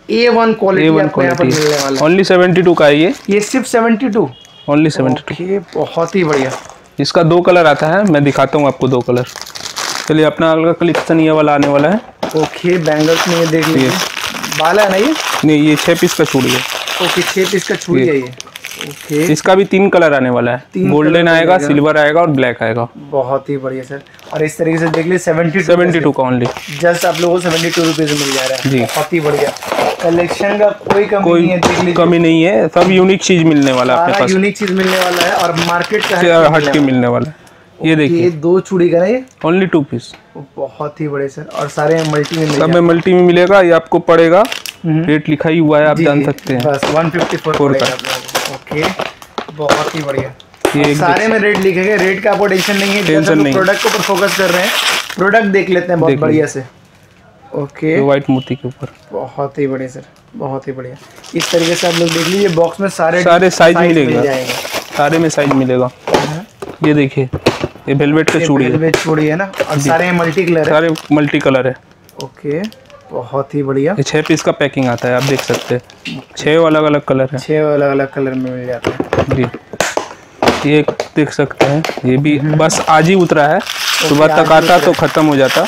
Speaker 1: ए वन क्वालिटी आपको यहाँ पर मिलने वाला है।
Speaker 3: ओनली सेवेंटी टू का है ये
Speaker 1: ये सिर्फ seventy two
Speaker 3: only seventy two.
Speaker 1: बहुत ही बढ़िया।
Speaker 3: इसका दो कलर आता है, मैं दिखाता हूँ आपको दो कलर। चलिए अपना अलग कलेक्शन ये वाला आने वाला है।
Speaker 1: ओके बैंगल्स में ये देख लीजिए, बाला है ना ये?
Speaker 3: नहीं, ये छः पीस का चूड़ी है।
Speaker 1: ओके छः पीस का चूड़ी है ये। ओके
Speaker 3: इसका भी तीन कलर आने वाला है, गोल्डन आएगा, सिल्वर आएगा और ब्लैक आएगा।
Speaker 1: बहुत ही बढ़िया सर। और इस तरीके से देख लीजिए सेवेंटी
Speaker 3: सेवेंटी टू का ओनली,
Speaker 1: जस्ट आप लोगों को सेवेंटी टू रुपीज मिल जा रहा है
Speaker 3: जी।
Speaker 1: बहुत ही बढ़िया कलेक्शन का कोई कमी
Speaker 3: कोई
Speaker 1: नहीं है, देख लीजिए
Speaker 3: कमी नहीं है, सब यूनिक चीज मिलने वाला है अपने पास,
Speaker 1: यूनिक चीज मिलने वाला है और मार्केट
Speaker 3: से
Speaker 1: का
Speaker 3: हट के मिलने वाला है। ये
Speaker 1: ये
Speaker 3: देखिए
Speaker 1: दो चूड़ी का ना ये
Speaker 3: ओनली टू पीस,
Speaker 1: बहुत ही बड़े सर और सारे मल्टी में मिल
Speaker 3: सब में मल्टी में मिलेगा। ये आपको पड़ेगा, रेट लिखा ही हुआ है, आप जान सकते हैं,
Speaker 1: बस वन फिफ्टी फोर पड़ेगा आप लोगों को। ओके बहुत ही बढ़िया।
Speaker 3: ये
Speaker 1: सारे में रेट लिखे गए, रेट का आपको टेंशन नहीं है,
Speaker 3: टेंशन नहीं,
Speaker 1: प्रोडक्ट के ऊपर फोकस कर रहे हैं, प्रोडक्ट देख लेते हैं बहुत बढ़िया से। ओके
Speaker 3: व्हाइट मोती के ऊपर
Speaker 1: बहुत ही बढ़िया सर, बहुत ही बढ़िया। इस तरीके से आप लोग देख लीजिए, बॉक्स में सारे
Speaker 3: सारे साइज
Speaker 1: मिल
Speaker 3: मिलेगा,
Speaker 1: जाएंगे,
Speaker 3: सारे में साइज मिलेगा। ये देखिए ये वेलवेट का चूड़ी है,
Speaker 1: वेलवेट चूड़ी है ना, और सारे मल्टी कलर है,
Speaker 3: सारे मल्टी कलर है।
Speaker 1: ओके बहुत ही बढ़िया।
Speaker 3: ये छः पीस का पैकिंग आता है, आप देख सकते हैं, छः अलग अलग कलर है,
Speaker 1: छह अलग अलग कलर में मिल जाता है
Speaker 3: जी। ये देख सकते हैं, ये भी बस आज ही उतरा है, सुबह तक आता तो खत्म हो जाता,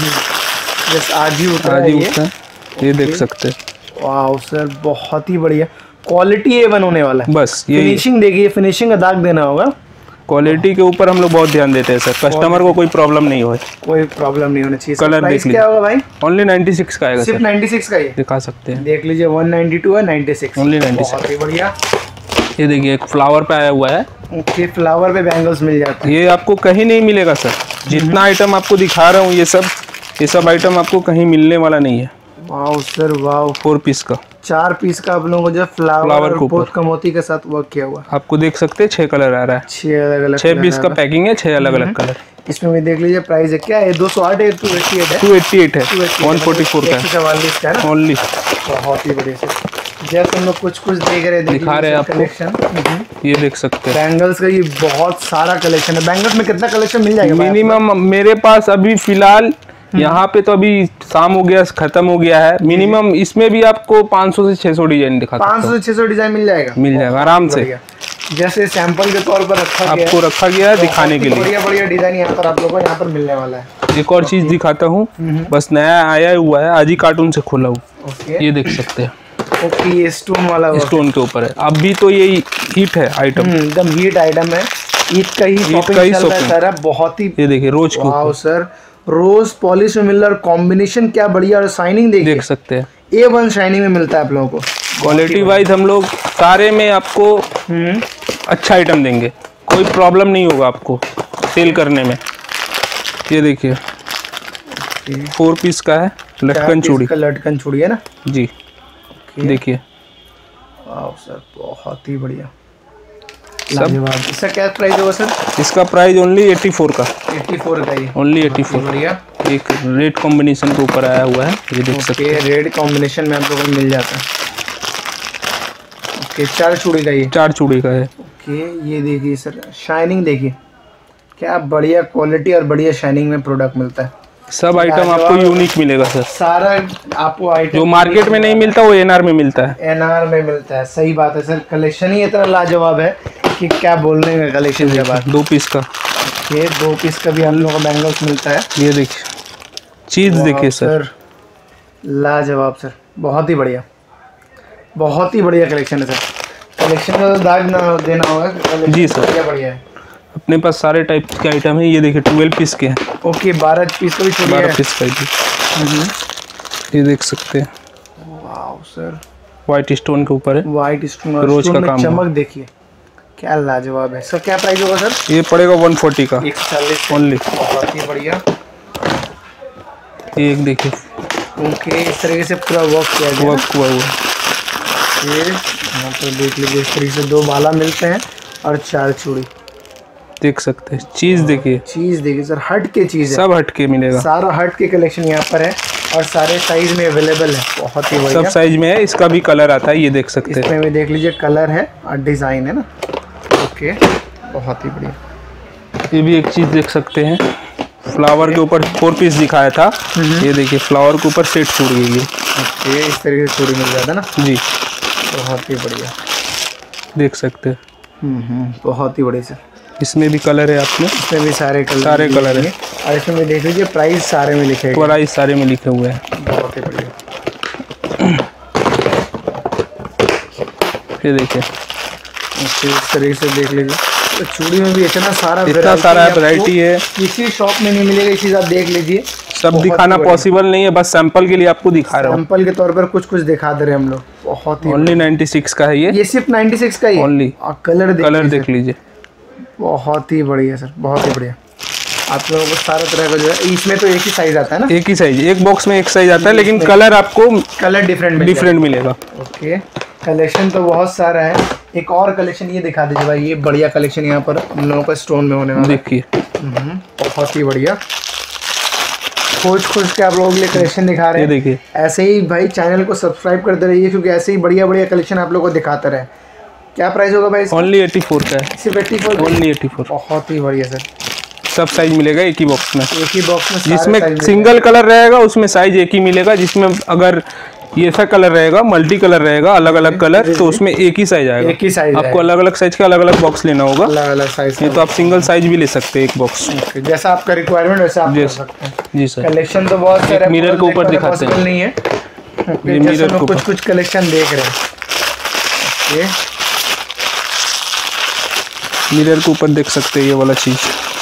Speaker 1: बस आज ही उतरा
Speaker 3: आज
Speaker 1: है
Speaker 3: ही
Speaker 1: ये।
Speaker 3: उतरा है। ये देख सकते हैं,
Speaker 1: वाह सर बहुत ही बढ़िया क्वालिटी ए वन होने वाला है।
Speaker 3: बस ये
Speaker 1: फिनिशिंग देखिए, फिनिशिंग का दाग देना होगा,
Speaker 3: क्वालिटी के ऊपर हम लोग बहुत ध्यान देते हैं सर, कस्टमर को कोई प्रॉब्लम नहीं हो,
Speaker 1: कोई प्रॉब्लम नहीं होना चाहिए।
Speaker 3: कलर
Speaker 1: प्राइस
Speaker 3: देख
Speaker 1: क्या होगा भाई?
Speaker 3: ओनली नाइन्टी सिक्स का आएगा
Speaker 1: सिर्फ
Speaker 3: सर,
Speaker 1: नाइन्टी सिक्स का ही
Speaker 3: दिखा सकते हैं।
Speaker 1: देख लीजिए, वन नाइन्टी टू है, ninety six
Speaker 3: Only ninety six.
Speaker 1: बहुत ही बढ़िया।
Speaker 3: ये देखिए एक फ्लावर पे आया हुआ है,
Speaker 1: ओके फ्लावर पे बैंगल्स मिल जाते हैं,
Speaker 3: ये आपको कहीं नहीं मिलेगा सर, जितना आइटम आपको दिखा रहा हूँ ये सब ये सब आइटम आपको कहीं मिलने वाला नहीं है।
Speaker 1: वाह सर वाह,
Speaker 3: फोर पीस का
Speaker 1: चार पीस का आप लोगों को जो फ्लावर
Speaker 3: फ्लावर
Speaker 1: और
Speaker 3: के ऊपर।
Speaker 1: पोत का मोती के साथ वर्क किया हुआ,
Speaker 3: आपको देख सकते हैं, छह कलर आ रहा है,
Speaker 1: छह अलग अलग
Speaker 3: छह पीस का पैकिंग है, छह अलग अलग कलर।
Speaker 1: इसमें भी देख लीजिए प्राइस है क्या है, दो सौ आठ है, टू एट्टी एट है,
Speaker 3: टू एट्टी एट है, वन फोर्टी फोर का
Speaker 1: एक सौ चवालीस का है ना,
Speaker 3: ओनली।
Speaker 1: बहुत ही बढ़िया सर। जैसे हम लोग कुछ कुछ देख रहे हैं,
Speaker 3: दिखा रहे हैं आपको।
Speaker 1: कलेक्शन
Speaker 3: ये देख सकते हैं,
Speaker 1: बैंगल्स का ये बहुत सारा कलेक्शन है। बैंगल्स में कितना कलेक्शन मिल जाएगा भाई?
Speaker 3: मिनिमम मेरे पास अभी फिलहाल यहाँ पे तो अभी शाम हो गया, खत्म हो गया है, मिनिमम इसमें भी आपको पाँच सौ से छह सौ डिजाइन दिखा
Speaker 1: पाँच सौ से छह सौ डिजाइन मिल जाएगा,
Speaker 3: मिल जाएगा आराम से,
Speaker 1: बढ़िया। जैसे सैंपल के तौर पर रखा गया
Speaker 3: आपको रखा गया है दिखाने के लिए।
Speaker 1: बढ़िया बढ़िया डिजाइन यहाँ पर आप लोगों को यहाँ पर मिलने वाला है।
Speaker 3: एक और चीज दिखाता हूँ, बस नया आया हुआ है, आज ही कार्टून से खोला हूँ,
Speaker 1: ओके
Speaker 3: ये देख सकते हैं,
Speaker 1: ओके ये स्टोन वाला work।
Speaker 3: स्टोन के ऊपर है, अभी तो ये हिट है आइटम,
Speaker 1: हम्म, एकदम हीट आइटम है, ईद का ही शॉपिंग
Speaker 3: का ही
Speaker 1: चल रहा है
Speaker 3: shopping।
Speaker 1: सारा, बहुत ही
Speaker 3: ये देखिए रोज के
Speaker 1: वाह
Speaker 3: ऊपर
Speaker 1: सर, रोज पॉलिश में मिल रहा है, कॉम्बिनेशन क्या बढ़िया, और शाइनिंग देखिए,
Speaker 3: देख सकते हैं,
Speaker 1: ए वन शाइनिंग में मिलता है आप लोगों को।
Speaker 3: क्वालिटी वाइज हम लोग सारे में आपको
Speaker 1: हम्म
Speaker 3: अच्छा आइटम देंगे, कोई प्रॉब्लम नहीं होगा आपको सेल करने में। ये देखिए फोर पीस का है, लटकन चूड़ी
Speaker 1: का लटकन चूड़ी है ना
Speaker 3: जी, देखिए
Speaker 1: वाह सर बहुत ही बढ़िया,
Speaker 3: सब
Speaker 1: लाजवाब। इसका क्या प्राइस होगा सर?
Speaker 3: इसका प्राइस ओनली एटी फोर का,
Speaker 1: चौरासी का ही,
Speaker 3: ओनली एटी फोर।
Speaker 1: बढ़िया।
Speaker 3: एक रेड कॉम्बिनेशन के ऊपर आया हुआ है, ये देख सकते
Speaker 1: ओके रेड कॉम्बिनेशन में आप लोगों को मिल जाता है। ओके चार चूड़ी का ये,
Speaker 3: हैं, चार चूड़ी का है।
Speaker 1: ओके ये देखिए सर, शाइनिंग देखिए, क्या बढ़िया क्वालिटी और बढ़िया शाइनिंग में प्रोडक्ट मिलता है।
Speaker 3: सब आइटम आपको यूनिक मिलेगा सर,
Speaker 1: सारा आपको आइटम
Speaker 3: जो मार्केट में नहीं मिलता वो एनआर में मिलता है।
Speaker 1: एनआर में मिलता है, सही बात है सर। कलेक्शन ही इतना लाजवाब है कि क्या बोलने में कलेक्शन के बाद।
Speaker 3: दो पीस का,
Speaker 1: ये दो पीस का भी हम लोगों को बैंगल्स मिलता है।
Speaker 3: ये देखिए चीज देखिए सर,
Speaker 1: लाजवाब सर, बहुत ही बढ़िया, बहुत ही बढ़िया कलेक्शन है सर। कलेक्शन का तो दाग ना देना होगा, collection
Speaker 3: जी सर।
Speaker 1: बढ़िया बढ़िया है।
Speaker 3: अपने पास सारे टाइप के आइटम है। ये देखिए ट्वेल्व पीस के हैं,
Speaker 1: ओके बारह पीस का भी छोड़िए,
Speaker 3: बारह पीस का भी, ये देख सकते हैं।
Speaker 1: वाह सर,
Speaker 3: व्हाइट स्टोन के ऊपर है,
Speaker 1: वाइट स्टोन,
Speaker 3: रोज
Speaker 1: स्टोन
Speaker 3: का
Speaker 1: में
Speaker 3: काम
Speaker 1: चमक देखिए, क्या लाजवाब है। सर क्या प्राइस होगा सर?
Speaker 3: ये पड़ेगा वन फोर्टी का
Speaker 1: एक सौ चालीस
Speaker 3: ओनली।
Speaker 1: बहुत ही बढ़िया।
Speaker 3: ये एक देखिए
Speaker 1: ओके इस तरीके से पूरा वर्क किया गया है।
Speaker 3: वर्क हुआ हुआ,
Speaker 1: ये यहाँ पर देख लीजिए, इस तरीके से दो बाला मिलते हैं और चार चूड़ी।
Speaker 3: देख सकते हैं चीज देखिए,
Speaker 1: चीज देखिए सर, हट के चीज है,
Speaker 3: सब हट के मिलेगा,
Speaker 1: सारा हट के कलेक्शन यहाँ पर है और सारे साइज में अवेलेबल है, बहुत ही
Speaker 3: सब
Speaker 1: बढ़िया।
Speaker 3: साइज में है। इसका भी कलर आता है, ये देख सकते हैं।
Speaker 1: इसमें भी देख लीजिए कलर है और डिजाइन है ना। ओके बहुत ही बढ़िया।
Speaker 3: ये भी एक चीज देख सकते हैं, फ्लावर के ऊपर फोर पीस दिखाया था, ये देखिए फ्लावर के ऊपर सेट छूट गई है।
Speaker 1: ओके, इस तरीके से चूड़ी मिल जाता है ना
Speaker 3: जी,
Speaker 1: बहुत ही बढ़िया,
Speaker 3: देख सकते हैं।
Speaker 1: हम्म हम्म बहुत ही बढ़िया सर।
Speaker 3: इसमें भी कलर है आपने,
Speaker 1: इसमें भी सारे कलर
Speaker 3: सारे कलर है।
Speaker 1: और इसमें भी देख लीजिए प्राइस सारे में लिखे गए,
Speaker 3: प्राइस सारे में लिखे हुए हैं।
Speaker 1: बहुत ही बढ़िया।
Speaker 3: ये देखिए,
Speaker 1: ओके, इस तरीके से देख लीजिए। तो चूड़ी में भी इतना सारा
Speaker 3: इतना
Speaker 1: variety
Speaker 3: सारा
Speaker 1: आपको
Speaker 3: वैरायटी है,
Speaker 1: किसी शॉप में नहीं मिलेगा, इसी आप देख लीजिए।
Speaker 3: सब
Speaker 1: बहुत
Speaker 3: दिखाना
Speaker 1: ही बढ़िया।
Speaker 3: पॉसिबल नहीं है, बस सैंपल के लिए आपको दिखा रहा हूँ।
Speaker 1: सैंपल के तौर पर कुछ कुछ दिखा दे रहे हैं हम लोग, बहुत ही
Speaker 3: ओनली नाइन्टी सिक्स का है ये,
Speaker 1: ये सिर्फ छियानवे का ही
Speaker 3: Only।
Speaker 1: और कलर देख
Speaker 3: कलर
Speaker 1: लीजिए।
Speaker 3: देख लीजिए।
Speaker 1: बहुत ही बढ़िया सर, बहुत ही बढ़िया। आप लोगों को सारा तरह का जो है, इसमें तो एक ही साइज आता है ना,
Speaker 3: एक ही साइज, एक बॉक्स में एक साइज आता है, लेकिन कलर आपको
Speaker 1: कलर डिफरेंट
Speaker 3: डिफरेंट मिलेगा।
Speaker 1: ओके, कलेक्शन तो बहुत सारा है। एक और कलेक्शन ये दिखा दीजिए भाई, ये बढ़िया कलेक्शन यहाँ पर हम लोगों का स्टोन में होने वाला है।
Speaker 3: देखिए,
Speaker 1: हम्म, बहुत ही बढ़िया, खोज खोज के आप लोगों के लिए कलेक्शन दिखा रहे
Speaker 3: ये
Speaker 1: हैं।
Speaker 3: देखिए,
Speaker 1: ऐसे ही भाई चैनल को सब्सक्राइब करते रहिए, क्योंकि ऐसे ही बढ़िया बढ़िया कलेक्शन आप लोगों को दिखाते रहे। क्या प्राइस होगा भाई इसका?
Speaker 3: ओनली एटी फोर का है,
Speaker 1: सिर्फ eighty four
Speaker 3: only eighty four.
Speaker 1: बहुत ही बढ़िया सर,
Speaker 3: सब साइज मिलेगा एक ही बॉक्स में।
Speaker 1: एक ही बॉक्स में सारे
Speaker 3: जिसमें
Speaker 1: size मिल
Speaker 3: सिंगल कलर रहेगा उसमें साइज एक ही मिलेगा, जिसमें अगर ये ऐसा कलर रहेगा, मल्टी कलर रहेगा, अलग अलग कलर, तो उसमें एक ही साइज आएगा।
Speaker 1: एक ही size
Speaker 3: आपको
Speaker 1: आएगा।
Speaker 3: अलग अलग साइज का अलग अलग बॉक्स लेना होगा।
Speaker 1: अलग अलग साइज,
Speaker 3: ये तो आप सिंगल साइज भी ले सकते हैं एक बॉक्स।
Speaker 1: जैसा आपका रिक्वायरमेंट वैसा आप कर
Speaker 3: Yes।
Speaker 1: सकते हैं।
Speaker 3: जी सर,
Speaker 1: कलेक्शन तो बहुत सारे हैं,
Speaker 3: मिरर के
Speaker 1: पूरा
Speaker 3: ऊपर
Speaker 1: देखना
Speaker 3: दिखाते हैं।
Speaker 1: possible नहीं है,
Speaker 3: ये
Speaker 1: जैसे
Speaker 3: मिरर
Speaker 1: हम लोग
Speaker 3: के
Speaker 1: कुछ
Speaker 3: ऊपर।
Speaker 1: कुछ कलेक्शन देख रहे हैं। ओके,
Speaker 3: मिरर के ऊपर देख सकते हैं ये वाला चीज,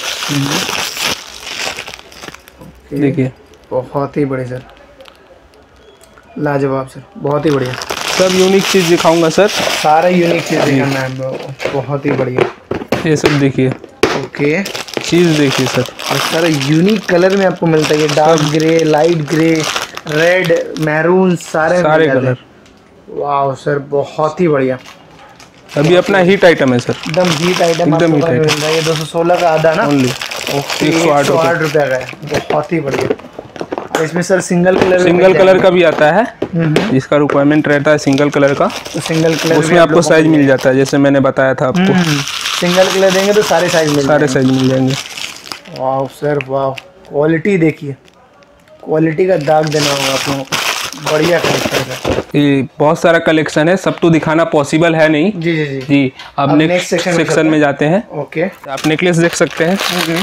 Speaker 3: देखिए।
Speaker 1: बहुत ही बढ़िया सर, लाजवाब सर, बहुत ही बढ़िया।
Speaker 3: सब यूनिक चीज दिखाऊंगा सर,
Speaker 1: सारा यूनिक चीज दिखाना है हम लोगों को, बहुत ही बढ़िया।
Speaker 3: ये सब देखिए,
Speaker 1: ओके,
Speaker 3: चीज देखिए सर,
Speaker 1: और सारा यूनिक कलर में आपको मिलता है, dark grey, light grey, red, maroon, सारे
Speaker 3: सारे
Speaker 1: मिल जाते हैं।
Speaker 3: कलर।
Speaker 1: वाह सर, बहुत ही बढ़िया,
Speaker 3: अभी अपना हिट आइटम है सर,
Speaker 1: एकदम हीट आइटम
Speaker 3: एकदम
Speaker 1: आपको
Speaker 3: heat
Speaker 1: मिल रहा है। ये दो सौ सोलह का आधा ना,
Speaker 3: ओनली
Speaker 1: ओके,
Speaker 3: एक सौ आठ रुपये।
Speaker 1: आठ रुपये का है, बहुत ही बढ़िया। और इसमें sir single colour
Speaker 3: single colour का भी आता है, जिसका रिक्वायरमेंट रहता है सिंगल कलर का,
Speaker 1: तो सिंगल कलर
Speaker 3: उसमें आपको साइज मिल जाता है, जैसे मैंने बताया था आपको।
Speaker 1: सिंगल कलर देंगे तो सारे साइज मिल
Speaker 3: सारे साइज मिल जाएंगे।
Speaker 1: वाह सर, वाह, क्वालिटी देखिए, क्वालिटी का दाग देना होगा आप लोगों को, बढ़िया कलेक्शन है।
Speaker 3: ये बहुत सारा कलेक्शन है, सब तो दिखाना पॉसिबल है नहीं।
Speaker 1: जी जी जी
Speaker 3: जी, अब
Speaker 1: अब
Speaker 3: नेक्स्ट
Speaker 1: next section में
Speaker 3: सेक्शन में जाते हैं।
Speaker 1: ओके,
Speaker 3: आप नेकलेस देख सकते हैं,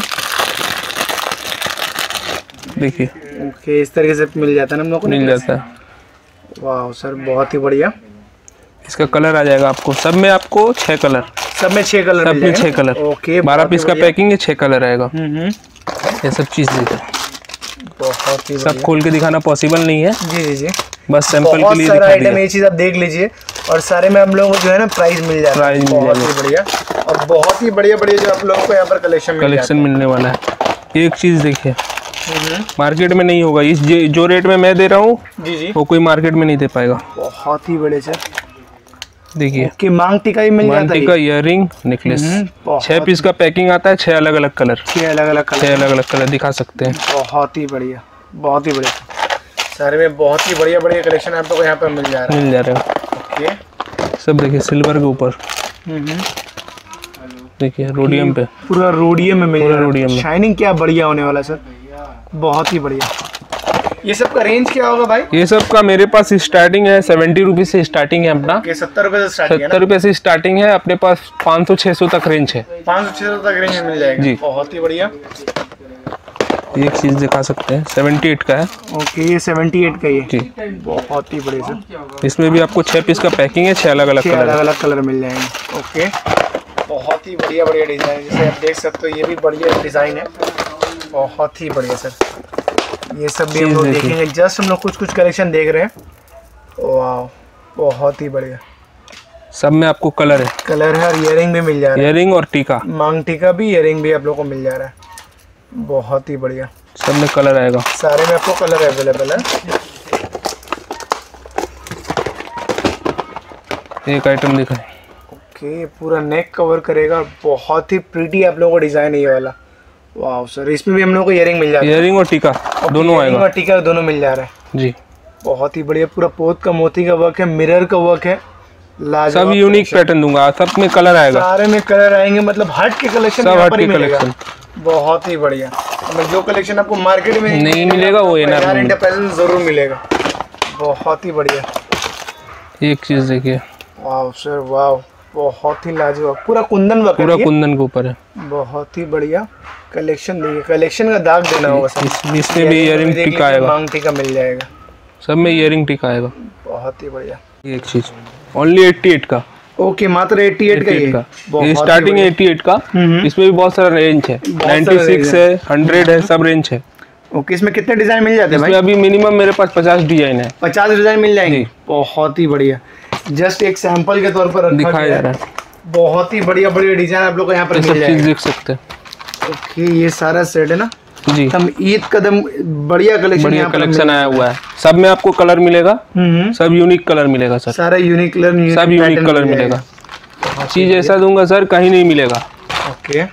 Speaker 3: देखिए,
Speaker 1: ओके, इस तरीके से मिल जाता है ना हम लोग को,
Speaker 3: मिल जाता है।
Speaker 1: वाह सर, बहुत ही बढ़िया।
Speaker 3: इसका कलर आ जाएगा आपको, सब में आपको छह कलर,
Speaker 1: सब में छह कलर
Speaker 3: सब
Speaker 1: मिल
Speaker 3: में
Speaker 1: जाएंगे
Speaker 3: छह कलर।
Speaker 1: ओके,
Speaker 3: बारह
Speaker 1: बहुत ही
Speaker 3: पीस का
Speaker 1: बढ़िया।
Speaker 3: पैकिंग है, छह कलर आएगा।
Speaker 1: हम्म,
Speaker 3: ये सब चीज देखिए,
Speaker 1: बहुत ही
Speaker 3: सब
Speaker 1: बढ़िया।
Speaker 3: खोल के दिखाना पॉसिबल नहीं है,
Speaker 1: जी जी जी,
Speaker 3: बस सैंपल के
Speaker 1: बहुत
Speaker 3: लिए
Speaker 1: सारा
Speaker 3: दिखा
Speaker 1: आइटम,
Speaker 3: दिया।
Speaker 1: ये चीज आप देख लीजिए, और सारे में हम लोगों को जो है ना प्राइस मिल जाता है,
Speaker 3: प्राइस मिल
Speaker 1: बहुत
Speaker 3: जाएगा।
Speaker 1: ही बढ़िया। और बहुत ही बढ़िया बढ़िया जो आप लोगों को यहाँ पर कलेक्शन मिल
Speaker 3: कलेक्शन मिलने वाला है। एक चीज देखिए, मार्केट में नहीं होगा, इस जे- जो रेट में मैं दे रहा हूँ
Speaker 1: जाता है। जी जी,
Speaker 3: वो कोई मार्केट में नहीं दे पाएगा।
Speaker 1: बहुत ही बड़े सर,
Speaker 3: देखिए,
Speaker 1: कि मांग टीका ही मिल जाता
Speaker 3: मांगटी
Speaker 1: है,
Speaker 3: का इयररिंग नेकलेस,
Speaker 1: बहुत
Speaker 3: छह पीस का पैकिंग आता है, छह अलग अलग कलर,
Speaker 1: छह अलग अलग कलर,
Speaker 3: छह अलग अलग कलर दिखा सकते हैं।
Speaker 1: बहुत ही बढ़िया, बहुत ही बढ़िया। सारे में बहुत ही बढ़िया बढ़िया कलेक्शन आप लोग को यहाँ पर मिल जा रहा
Speaker 3: मिल जा रहे हैं।
Speaker 1: है। ओके,
Speaker 3: सब देखिए, सिल्वर के ऊपर देखिए, रोडियम पे,
Speaker 1: पूरा रोडियम में मिल
Speaker 3: पूरा
Speaker 1: रहा है,
Speaker 3: रोडियम में।
Speaker 1: शाइनिंग क्या बढ़िया होने वाला है सर, बहुत ही बढ़िया। ये सब का रेंज क्या होगा भाई?
Speaker 3: ये सब का मेरे पास स्टार्टिंग है सेवेंटी रुपीज से स्टार्टिंग है अपना,
Speaker 1: ये सत्तर रुपए से स्टार्ट है
Speaker 3: सत्तर रुपये से स्टार्टिंग है, अपने पास पाँच सौ छः सौ तक रेंज है।
Speaker 1: पाँच सौ छह सौ तक रेंज में मिल जाएगा
Speaker 3: जी।
Speaker 1: बहुत ही बढ़िया।
Speaker 3: एक चीज दिखा सकते हैं, सेवेंटी एट का है
Speaker 1: ओके, ये सेवेंटी एट का ही है,
Speaker 3: जी।
Speaker 1: बहुत ही बढ़िया सर,
Speaker 3: इसमें भी आपको छह पीस का पैकिंग है, छह अलग अलग
Speaker 1: छह
Speaker 3: कलर
Speaker 1: अलग
Speaker 3: है।
Speaker 1: अलग कलर मिल जाएंगे। ओके, बहुत ही बढ़िया बढ़िया डिजाइन, जैसे आप देख सकते हो ये भी बढ़िया डिजाइन है, बहुत ही बढ़िया सर। ये सब भी हम
Speaker 3: चीज़
Speaker 1: लोग
Speaker 3: देखिए।
Speaker 1: देखेंगे, जस्ट हम लोग कुछ कुछ कलेक्शन देख रहे हैं। वाह, बहुत ही बढ़िया
Speaker 3: सब में आपको कलर है,
Speaker 1: कलर है, और इयरिंग भी मिल जा रहा है,
Speaker 3: इयरिंग और टीका,
Speaker 1: मांग टीका भी, इयरिंग भी आप लोग को मिल जा रहा है, बहुत ही बढ़िया।
Speaker 3: सब में कलर आएगा।
Speaker 1: सारे में आपको कलर अवेलेबल है।
Speaker 3: एक आइटम दिखाए,
Speaker 1: ओके, पूरा नेक कवर करेगा, बहुत ही प्रीटी आप लोगों को डिजाइन है ये वाला। वाह सर, इसमें भी हम लोग को इयरिंग मिल जाता है,
Speaker 3: इयरिंग और टीका दोनों
Speaker 1: इयरिंग
Speaker 3: आएगा
Speaker 1: और टीका दोनों मिल जा रहा है,
Speaker 3: जी।
Speaker 1: बहुत ही बढ़िया। पूरा पोत का मोती का वर्क है, मिरर का वर्क है, लाजवाब।
Speaker 3: सब यूनिक पैटर्न दूंगा, सब में कलर आएगा,
Speaker 1: सारे में कलर आएंगे, मतलब हट के कलेक्शन
Speaker 3: सब
Speaker 1: यहाँ
Speaker 3: हट
Speaker 1: पर ही
Speaker 3: के
Speaker 1: मिलेगा।
Speaker 3: कलेक्शन।
Speaker 1: बहुत ही बढ़िया, मतलब जो कलेक्शन आपको मार्केट में
Speaker 3: नहीं मिलेगा वो एनआर में
Speaker 1: इंडिपेंडेंस जरूर मिलेगा। बहुत ही बढ़िया।
Speaker 3: एक चीज देखिए,
Speaker 1: वाह सर वाह, बहुत ही लाजवाब, पूरा कुंदन वर्क है
Speaker 3: पूरा
Speaker 1: ये?
Speaker 3: कुंदन के ऊपर है।
Speaker 1: बहुत ही बढ़िया कलेक्शन। देखिए कलेक्शन का दाग देना होगा सर।
Speaker 3: इस- इसमें भी इयरिंग टिका आएगा,
Speaker 1: मांग टिका मिल जाएगा,
Speaker 3: सब में इयरिंग टिका आएगा।
Speaker 1: बहुत ही बढ़िया।
Speaker 3: एक चीज ओनली अट्ठासी का,
Speaker 1: ओके मात्र अट्ठासी का ये,
Speaker 3: का
Speaker 1: बहुत
Speaker 3: ये
Speaker 1: ही
Speaker 3: स्टार्टिंग है अट्ठासी का।
Speaker 1: हम्म।
Speaker 3: इसमें भी बहुत सारा रेंज है, छियानवे है, सौ है, सब रेंज है।
Speaker 1: ओके इसमें कितने डिजाइन मिल जाते हैं
Speaker 3: इसमें
Speaker 1: भाई?
Speaker 3: अभी मिनिमम मेरे पास पचास डिजाइन है।
Speaker 1: पचास डिजाइन मिल जाएंगे,
Speaker 3: जी।
Speaker 1: बहुत ही बढ़िया। जस्ट एक सैंपल के तौर पर रखा
Speaker 3: दिखाया
Speaker 1: गया
Speaker 3: जा
Speaker 1: है।
Speaker 3: रहा है,
Speaker 1: बहुत ही बढ़िया बढ़िया डिजाइन आप लोग को यहाँ पर
Speaker 3: ये
Speaker 1: मिल
Speaker 3: सब चीज
Speaker 1: जाएगा।
Speaker 3: देख सकते हैं
Speaker 1: ओके ये सारा सेट है ना,
Speaker 3: जी।
Speaker 1: हम ईद कदम बढ़िया कलेक्शन
Speaker 3: बढ़िया
Speaker 1: यहाँ पर
Speaker 3: कलेक्शन
Speaker 1: मिल
Speaker 3: आया
Speaker 1: जाएगा।
Speaker 3: हुआ है, सब में आपको कलर मिलेगा,
Speaker 1: हम्म
Speaker 3: सब यूनिक कलर मिलेगा सर,
Speaker 1: सारा यूनिक कलर,
Speaker 3: सब यूनिक कलर मिलेगा। चीज ऐसा दूंगा सर कहीं नहीं मिलेगा।
Speaker 1: ओके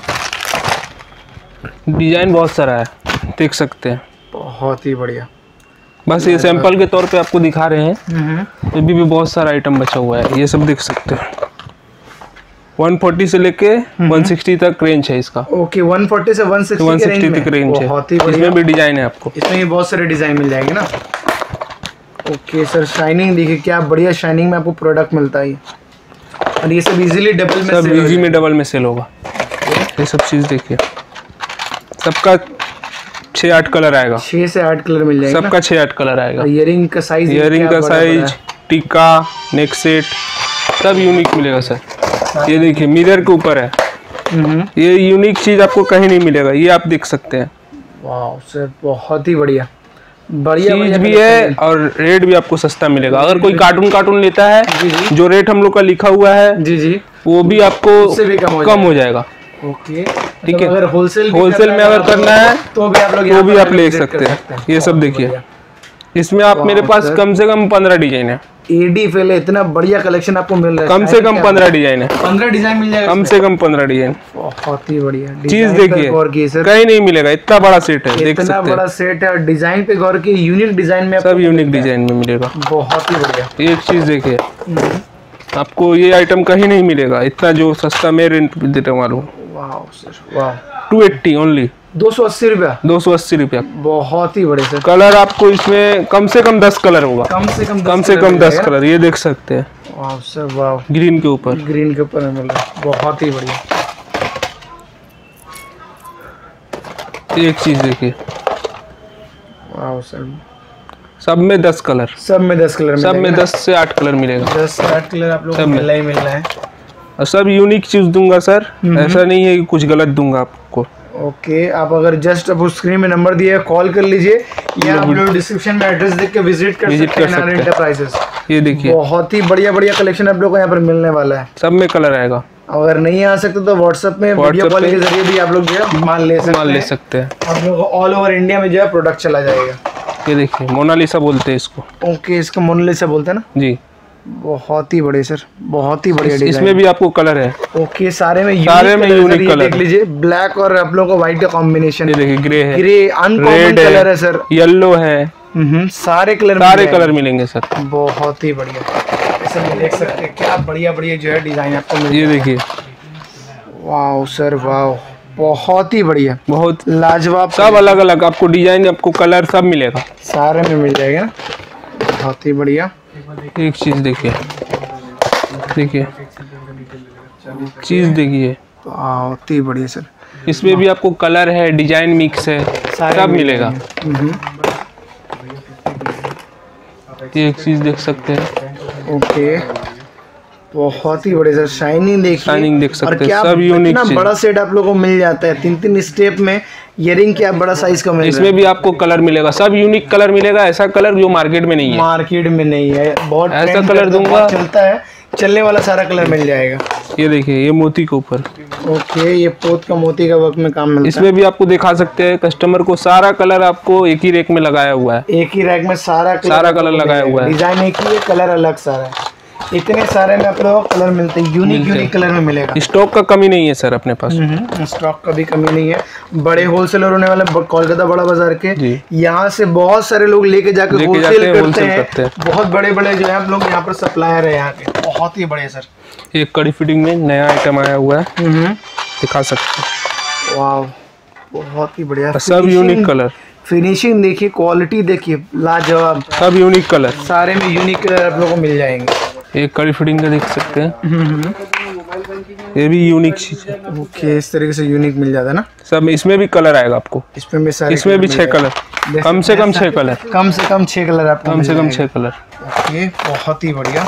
Speaker 3: डिजाइन बहुत सारा है, देख सकते हैं।
Speaker 1: बहुत ही बढ़िया।
Speaker 3: बस ये सैंपल के तौर पे आपको दिखा रहे हैं,
Speaker 1: हम्म
Speaker 3: अभी भी बहुत सारा आइटम बचा हुआ है, ये सब देख सकते हैं। एक सौ चालीस से लेके एक सौ साठ तक रेंज है इसका,
Speaker 1: ओके एक सौ चालीस से एक सौ साठ
Speaker 3: एक सौ
Speaker 1: के रेंज
Speaker 3: साठ तक
Speaker 1: में,
Speaker 3: रेंज है।
Speaker 1: बहुत ही बढ़िया।
Speaker 3: इसमें भी डिजाइन है आपको,
Speaker 1: इसमें भी बहुत सारे डिजाइन मिल जाएंगे ना। ओके सर शाइनिंग देखिए क्या बढ़िया शाइनिंग में आपको प्रोडक्ट मिलता है ये। और ये सब इजीली डबल में
Speaker 3: सब
Speaker 1: sell हो
Speaker 3: इजी में
Speaker 1: जाएगा।
Speaker 3: डबल में सेल होगा। ये सब चीज देखिए, सबका छः आठ कलर आएगा,
Speaker 1: छह से आठ कलर मिल जाएंगे
Speaker 3: सबका छः आठ कलर आएगा।
Speaker 1: इयरिंग का साइज,
Speaker 3: इयरिंग का साइज, टिक्का, नेक सेट, सब यूनिक मिलेगा सर। ये देखिए मिरर के ऊपर है, ये यूनिक चीज आपको कहीं नहीं मिलेगा, ये आप देख सकते हैं।
Speaker 1: वाह सर बहुत ही बढ़िया बढ़िया
Speaker 3: चीज
Speaker 1: बढ़िया
Speaker 3: भी
Speaker 1: collection
Speaker 3: है और रेट भी आपको सस्ता मिलेगा। अगर कोई कार्टून कार्टून लेता है,
Speaker 1: जी जी
Speaker 3: जो रेट हम लोग का लिखा हुआ है
Speaker 1: जी जी
Speaker 3: वो भी आपको
Speaker 1: उससे भी कम हो
Speaker 3: कम हो जाएगा।
Speaker 1: ओके
Speaker 3: ठीक है,
Speaker 1: अगर होलसेल
Speaker 3: होलसेल में अगर करना है
Speaker 1: तो भी आप लोग
Speaker 3: तो
Speaker 1: यहाँ
Speaker 3: भी
Speaker 1: पर
Speaker 3: आप ले
Speaker 1: visit कर
Speaker 3: सकते हैं। ये सब देखिए,
Speaker 1: बढ़िया।
Speaker 3: इसमें आप मेरे
Speaker 1: वाह,
Speaker 3: पास
Speaker 1: सर।
Speaker 3: कम से कम पंद्रह डिजाइन है,
Speaker 1: एडी फेल इतना बढ़िया कलेक्शन आपको मिल रहा है।
Speaker 3: कम से कम पंद्रह डिजाइन है,
Speaker 1: पंद्रह डिजाइन मिल जाएगा
Speaker 3: कम से कम पंद्रह डिजाइन।
Speaker 1: बहुत ही बढ़िया
Speaker 3: चीज
Speaker 1: डिजाइन पे
Speaker 3: देखिए,
Speaker 1: गौर की सर,
Speaker 3: कहीं नहीं मिलेगा, इतना बड़ा सेट है, देख
Speaker 1: इतना
Speaker 3: सकते
Speaker 1: बड़ा
Speaker 3: हैं।
Speaker 1: सेट है और डिजाइन पे गौर की, यूनिक डिजाइन में
Speaker 3: सब
Speaker 1: आपको
Speaker 3: यूनिक डिजाइन में मिलेगा।
Speaker 1: बहुत ही बढ़िया।
Speaker 3: एक चीज देखिए, आपको ये आइटम कहीं नहीं मिलेगा, इतना जो सस्ता मैं रेंट देने वाला हूँ।
Speaker 1: वाह सर वाह,
Speaker 3: टू एट्टी ओनली,
Speaker 1: दो सौ अस्सी रुपया,
Speaker 3: दो सौ अस्सी रुपया।
Speaker 1: बहुत ही बड़े सर।
Speaker 3: कलर आपको इसमें कम से कम दस कलर होगा,
Speaker 1: कम से कम
Speaker 3: कम से कम दस कलर, ये देख सकते हैं।
Speaker 1: वाह सर वाह,
Speaker 3: ग्रीन के ऊपर,
Speaker 1: ग्रीन के ऊपर मिल रहा है, बहुत ही बढ़िया।
Speaker 3: एक चीज देखिए,
Speaker 1: वाह सर,
Speaker 3: सब में दस कलर,
Speaker 1: सब में दस कलर
Speaker 3: सब में दस से आठ कलर मिलेगा,
Speaker 1: दस से आठ कलर आप लोग को
Speaker 3: सब में।
Speaker 1: मिलना ही मिलना है।
Speaker 3: और सब यूनिक चीज दूंगा सर, ऐसा नहीं है कि कुछ गलत दूंगा आपको।
Speaker 1: ओके आप अगर जस्ट अब उस स्क्रीन में नंबर दिया है कॉल कर लीजिए, या आप लोग डिस्क्रिप्शन में एड्रेस देख के विजिट कर
Speaker 3: विजिट
Speaker 1: सकते
Speaker 3: कर
Speaker 1: हैं नायर
Speaker 3: सकते हैं।
Speaker 1: एंटरप्राइजेस।
Speaker 3: ये देखिए,
Speaker 1: बहुत ही बढ़िया बढ़िया कलेक्शन आप लोग को यहाँ पर मिलने वाला है।
Speaker 3: सब में कलर आएगा,
Speaker 1: अगर नहीं आ सकते तो व्हाट्सएप में वीडियो
Speaker 3: WhatsApp
Speaker 1: कॉल
Speaker 3: पे
Speaker 1: के जरिए भी आप लोग जो है माल ले सकते
Speaker 3: माल ले
Speaker 1: हैं।
Speaker 3: सकते हैं।
Speaker 1: आप लोग को ऑल ओवर इंडिया में जो है प्रोडक्ट चला जाएगा।
Speaker 3: ये देखिए, मोनालिसा बोलते हैं इसको
Speaker 1: ओके इसका मोनालिसा बोलते हैं ना।
Speaker 3: जी।
Speaker 1: बहुत ही बड़े सर, बहुत ही बढ़िया
Speaker 3: इस,
Speaker 1: डिजाइन।
Speaker 3: इसमें भी आपको कलर है,
Speaker 1: ओके सारे में
Speaker 3: सारे में
Speaker 1: unique
Speaker 3: unique
Speaker 1: colour है सर, ये
Speaker 3: colour
Speaker 1: देख लीजिए ब्लैक और आप लोगों को व्हाइट का कॉम्बिनेशन।
Speaker 3: ये देखिए ग्रे है,
Speaker 1: ग्रे अनकॉमन
Speaker 3: रेड
Speaker 1: कलर है सर।
Speaker 3: येलो है,
Speaker 1: हम्म सारे कलर
Speaker 3: सारे कलर मिलेंगे सर।
Speaker 1: बहुत ही बढ़िया, ऐसे में देख सकते हैं क्या बढ़िया बढ़िया जो है डिजाइन आपको मिल।
Speaker 3: ये देखिए,
Speaker 1: वाह सर वाह, बहुत ही बढ़िया,
Speaker 3: बहुत
Speaker 1: लाजवाब,
Speaker 3: सब अलग अलग आपको डिजाइन, आपको कलर सब मिलेगा,
Speaker 1: सारे में मिल जाएगा ना। बहुत ही बढ़िया।
Speaker 3: एक चीज देखिए, देखिए चीज देखिए,
Speaker 1: बहुत ही बढ़िया सर,
Speaker 3: इसमें भी आपको कलर है, डिजाइन मिक्स है,
Speaker 1: सारे
Speaker 3: सब
Speaker 1: मिल
Speaker 3: मिलेगा।
Speaker 1: हम्म,
Speaker 3: ये एक चीज देख सकते हैं,
Speaker 1: ओके बहुत ही बड़े सर, शाइनिंग देखिए,
Speaker 3: शाइनिंग देख सकते
Speaker 1: और
Speaker 3: हैं,
Speaker 1: क्या
Speaker 3: सब यूनिक
Speaker 1: इतना
Speaker 3: चीज।
Speaker 1: बड़ा सेट आप लोगों को मिल जाता है, तीन तीन स्टेप में इयरिंग क्या बड़ा साइज का मिल रहा है।
Speaker 3: इसमें भी आपको कलर मिलेगा, सब यूनिक कलर मिलेगा, ऐसा कलर जो मार्केट में नहीं है।
Speaker 1: मार्केट में नहीं है, बहुत
Speaker 3: ऐसा
Speaker 1: trend
Speaker 3: कलर
Speaker 1: करता है,
Speaker 3: दूंगा।
Speaker 1: बहुत चलता है, चलने वाला सारा कलर मिल जाएगा।
Speaker 3: ये देखिए, ये मोती के ऊपर,
Speaker 1: ओके ये पोत का मोती का वर्क में काम मिलता
Speaker 3: इसमें भी आपको दिखा सकते हैं कस्टमर को, सारा कलर आपको एक ही रेक में लगाया हुआ है,
Speaker 1: है, एक ही रैक में सारा कलर
Speaker 3: सारा
Speaker 1: आपको
Speaker 3: कलर
Speaker 1: मिल
Speaker 3: लगाया
Speaker 1: जाएगा।
Speaker 3: हुआ है।
Speaker 1: डिजाइन एक ही है, कलर अलग सारा है, इतने सारे में आप लोगों को कलर मिलते हैं, यूनिक यूनिक कलर में मिलेगा।
Speaker 3: स्टॉक का कमी नहीं है सर अपने पास।
Speaker 1: हम्म, स्टॉक का भी कमी नहीं है। बड़े होलसेलर होने वाले ब- कोलकाता बड़ा बाजार के,
Speaker 3: जी।
Speaker 1: यहाँ से बहुत सारे लोग लेके जाकर
Speaker 3: लेके
Speaker 1: होलसेल
Speaker 3: जाते हैं,
Speaker 1: करते
Speaker 3: wholesale
Speaker 1: हैं।
Speaker 3: करते हैं।
Speaker 1: बहुत बड़े बड़े जो है हम लोग यहाँ पर सप्लायर है यहाँ के, बहुत ही बड़े सर।
Speaker 3: एक कड़ी फिटिंग में नया आइटम आया हुआ है,
Speaker 1: हम्म
Speaker 3: दिखा सकते हैं,
Speaker 1: वाह बहुत ही बढ़िया,
Speaker 3: सब यूनिक कलर,
Speaker 1: फिनिशिंग देखिए, क्वालिटी देखिए, लाजवाब।
Speaker 3: सब यूनिक कलर,
Speaker 1: सारे में यूनिक कलर आप लोगों को मिल जाएंगे।
Speaker 3: एक कड़ी फिटिंग का देख सकते हैं, ये भी यूनिक चीज है।
Speaker 1: ओके, इस तरीके से यूनिक मिल जाता है ना।
Speaker 3: सब इसमें भी कलर आएगा आपको,
Speaker 1: इसमें भी सारे
Speaker 3: इसमें भी छह कलर, कम से कम छह कलर,
Speaker 1: कम से कम छह कलर आपको
Speaker 3: कम से कम छह कलर।
Speaker 1: ओके, बहुत ही बढ़िया।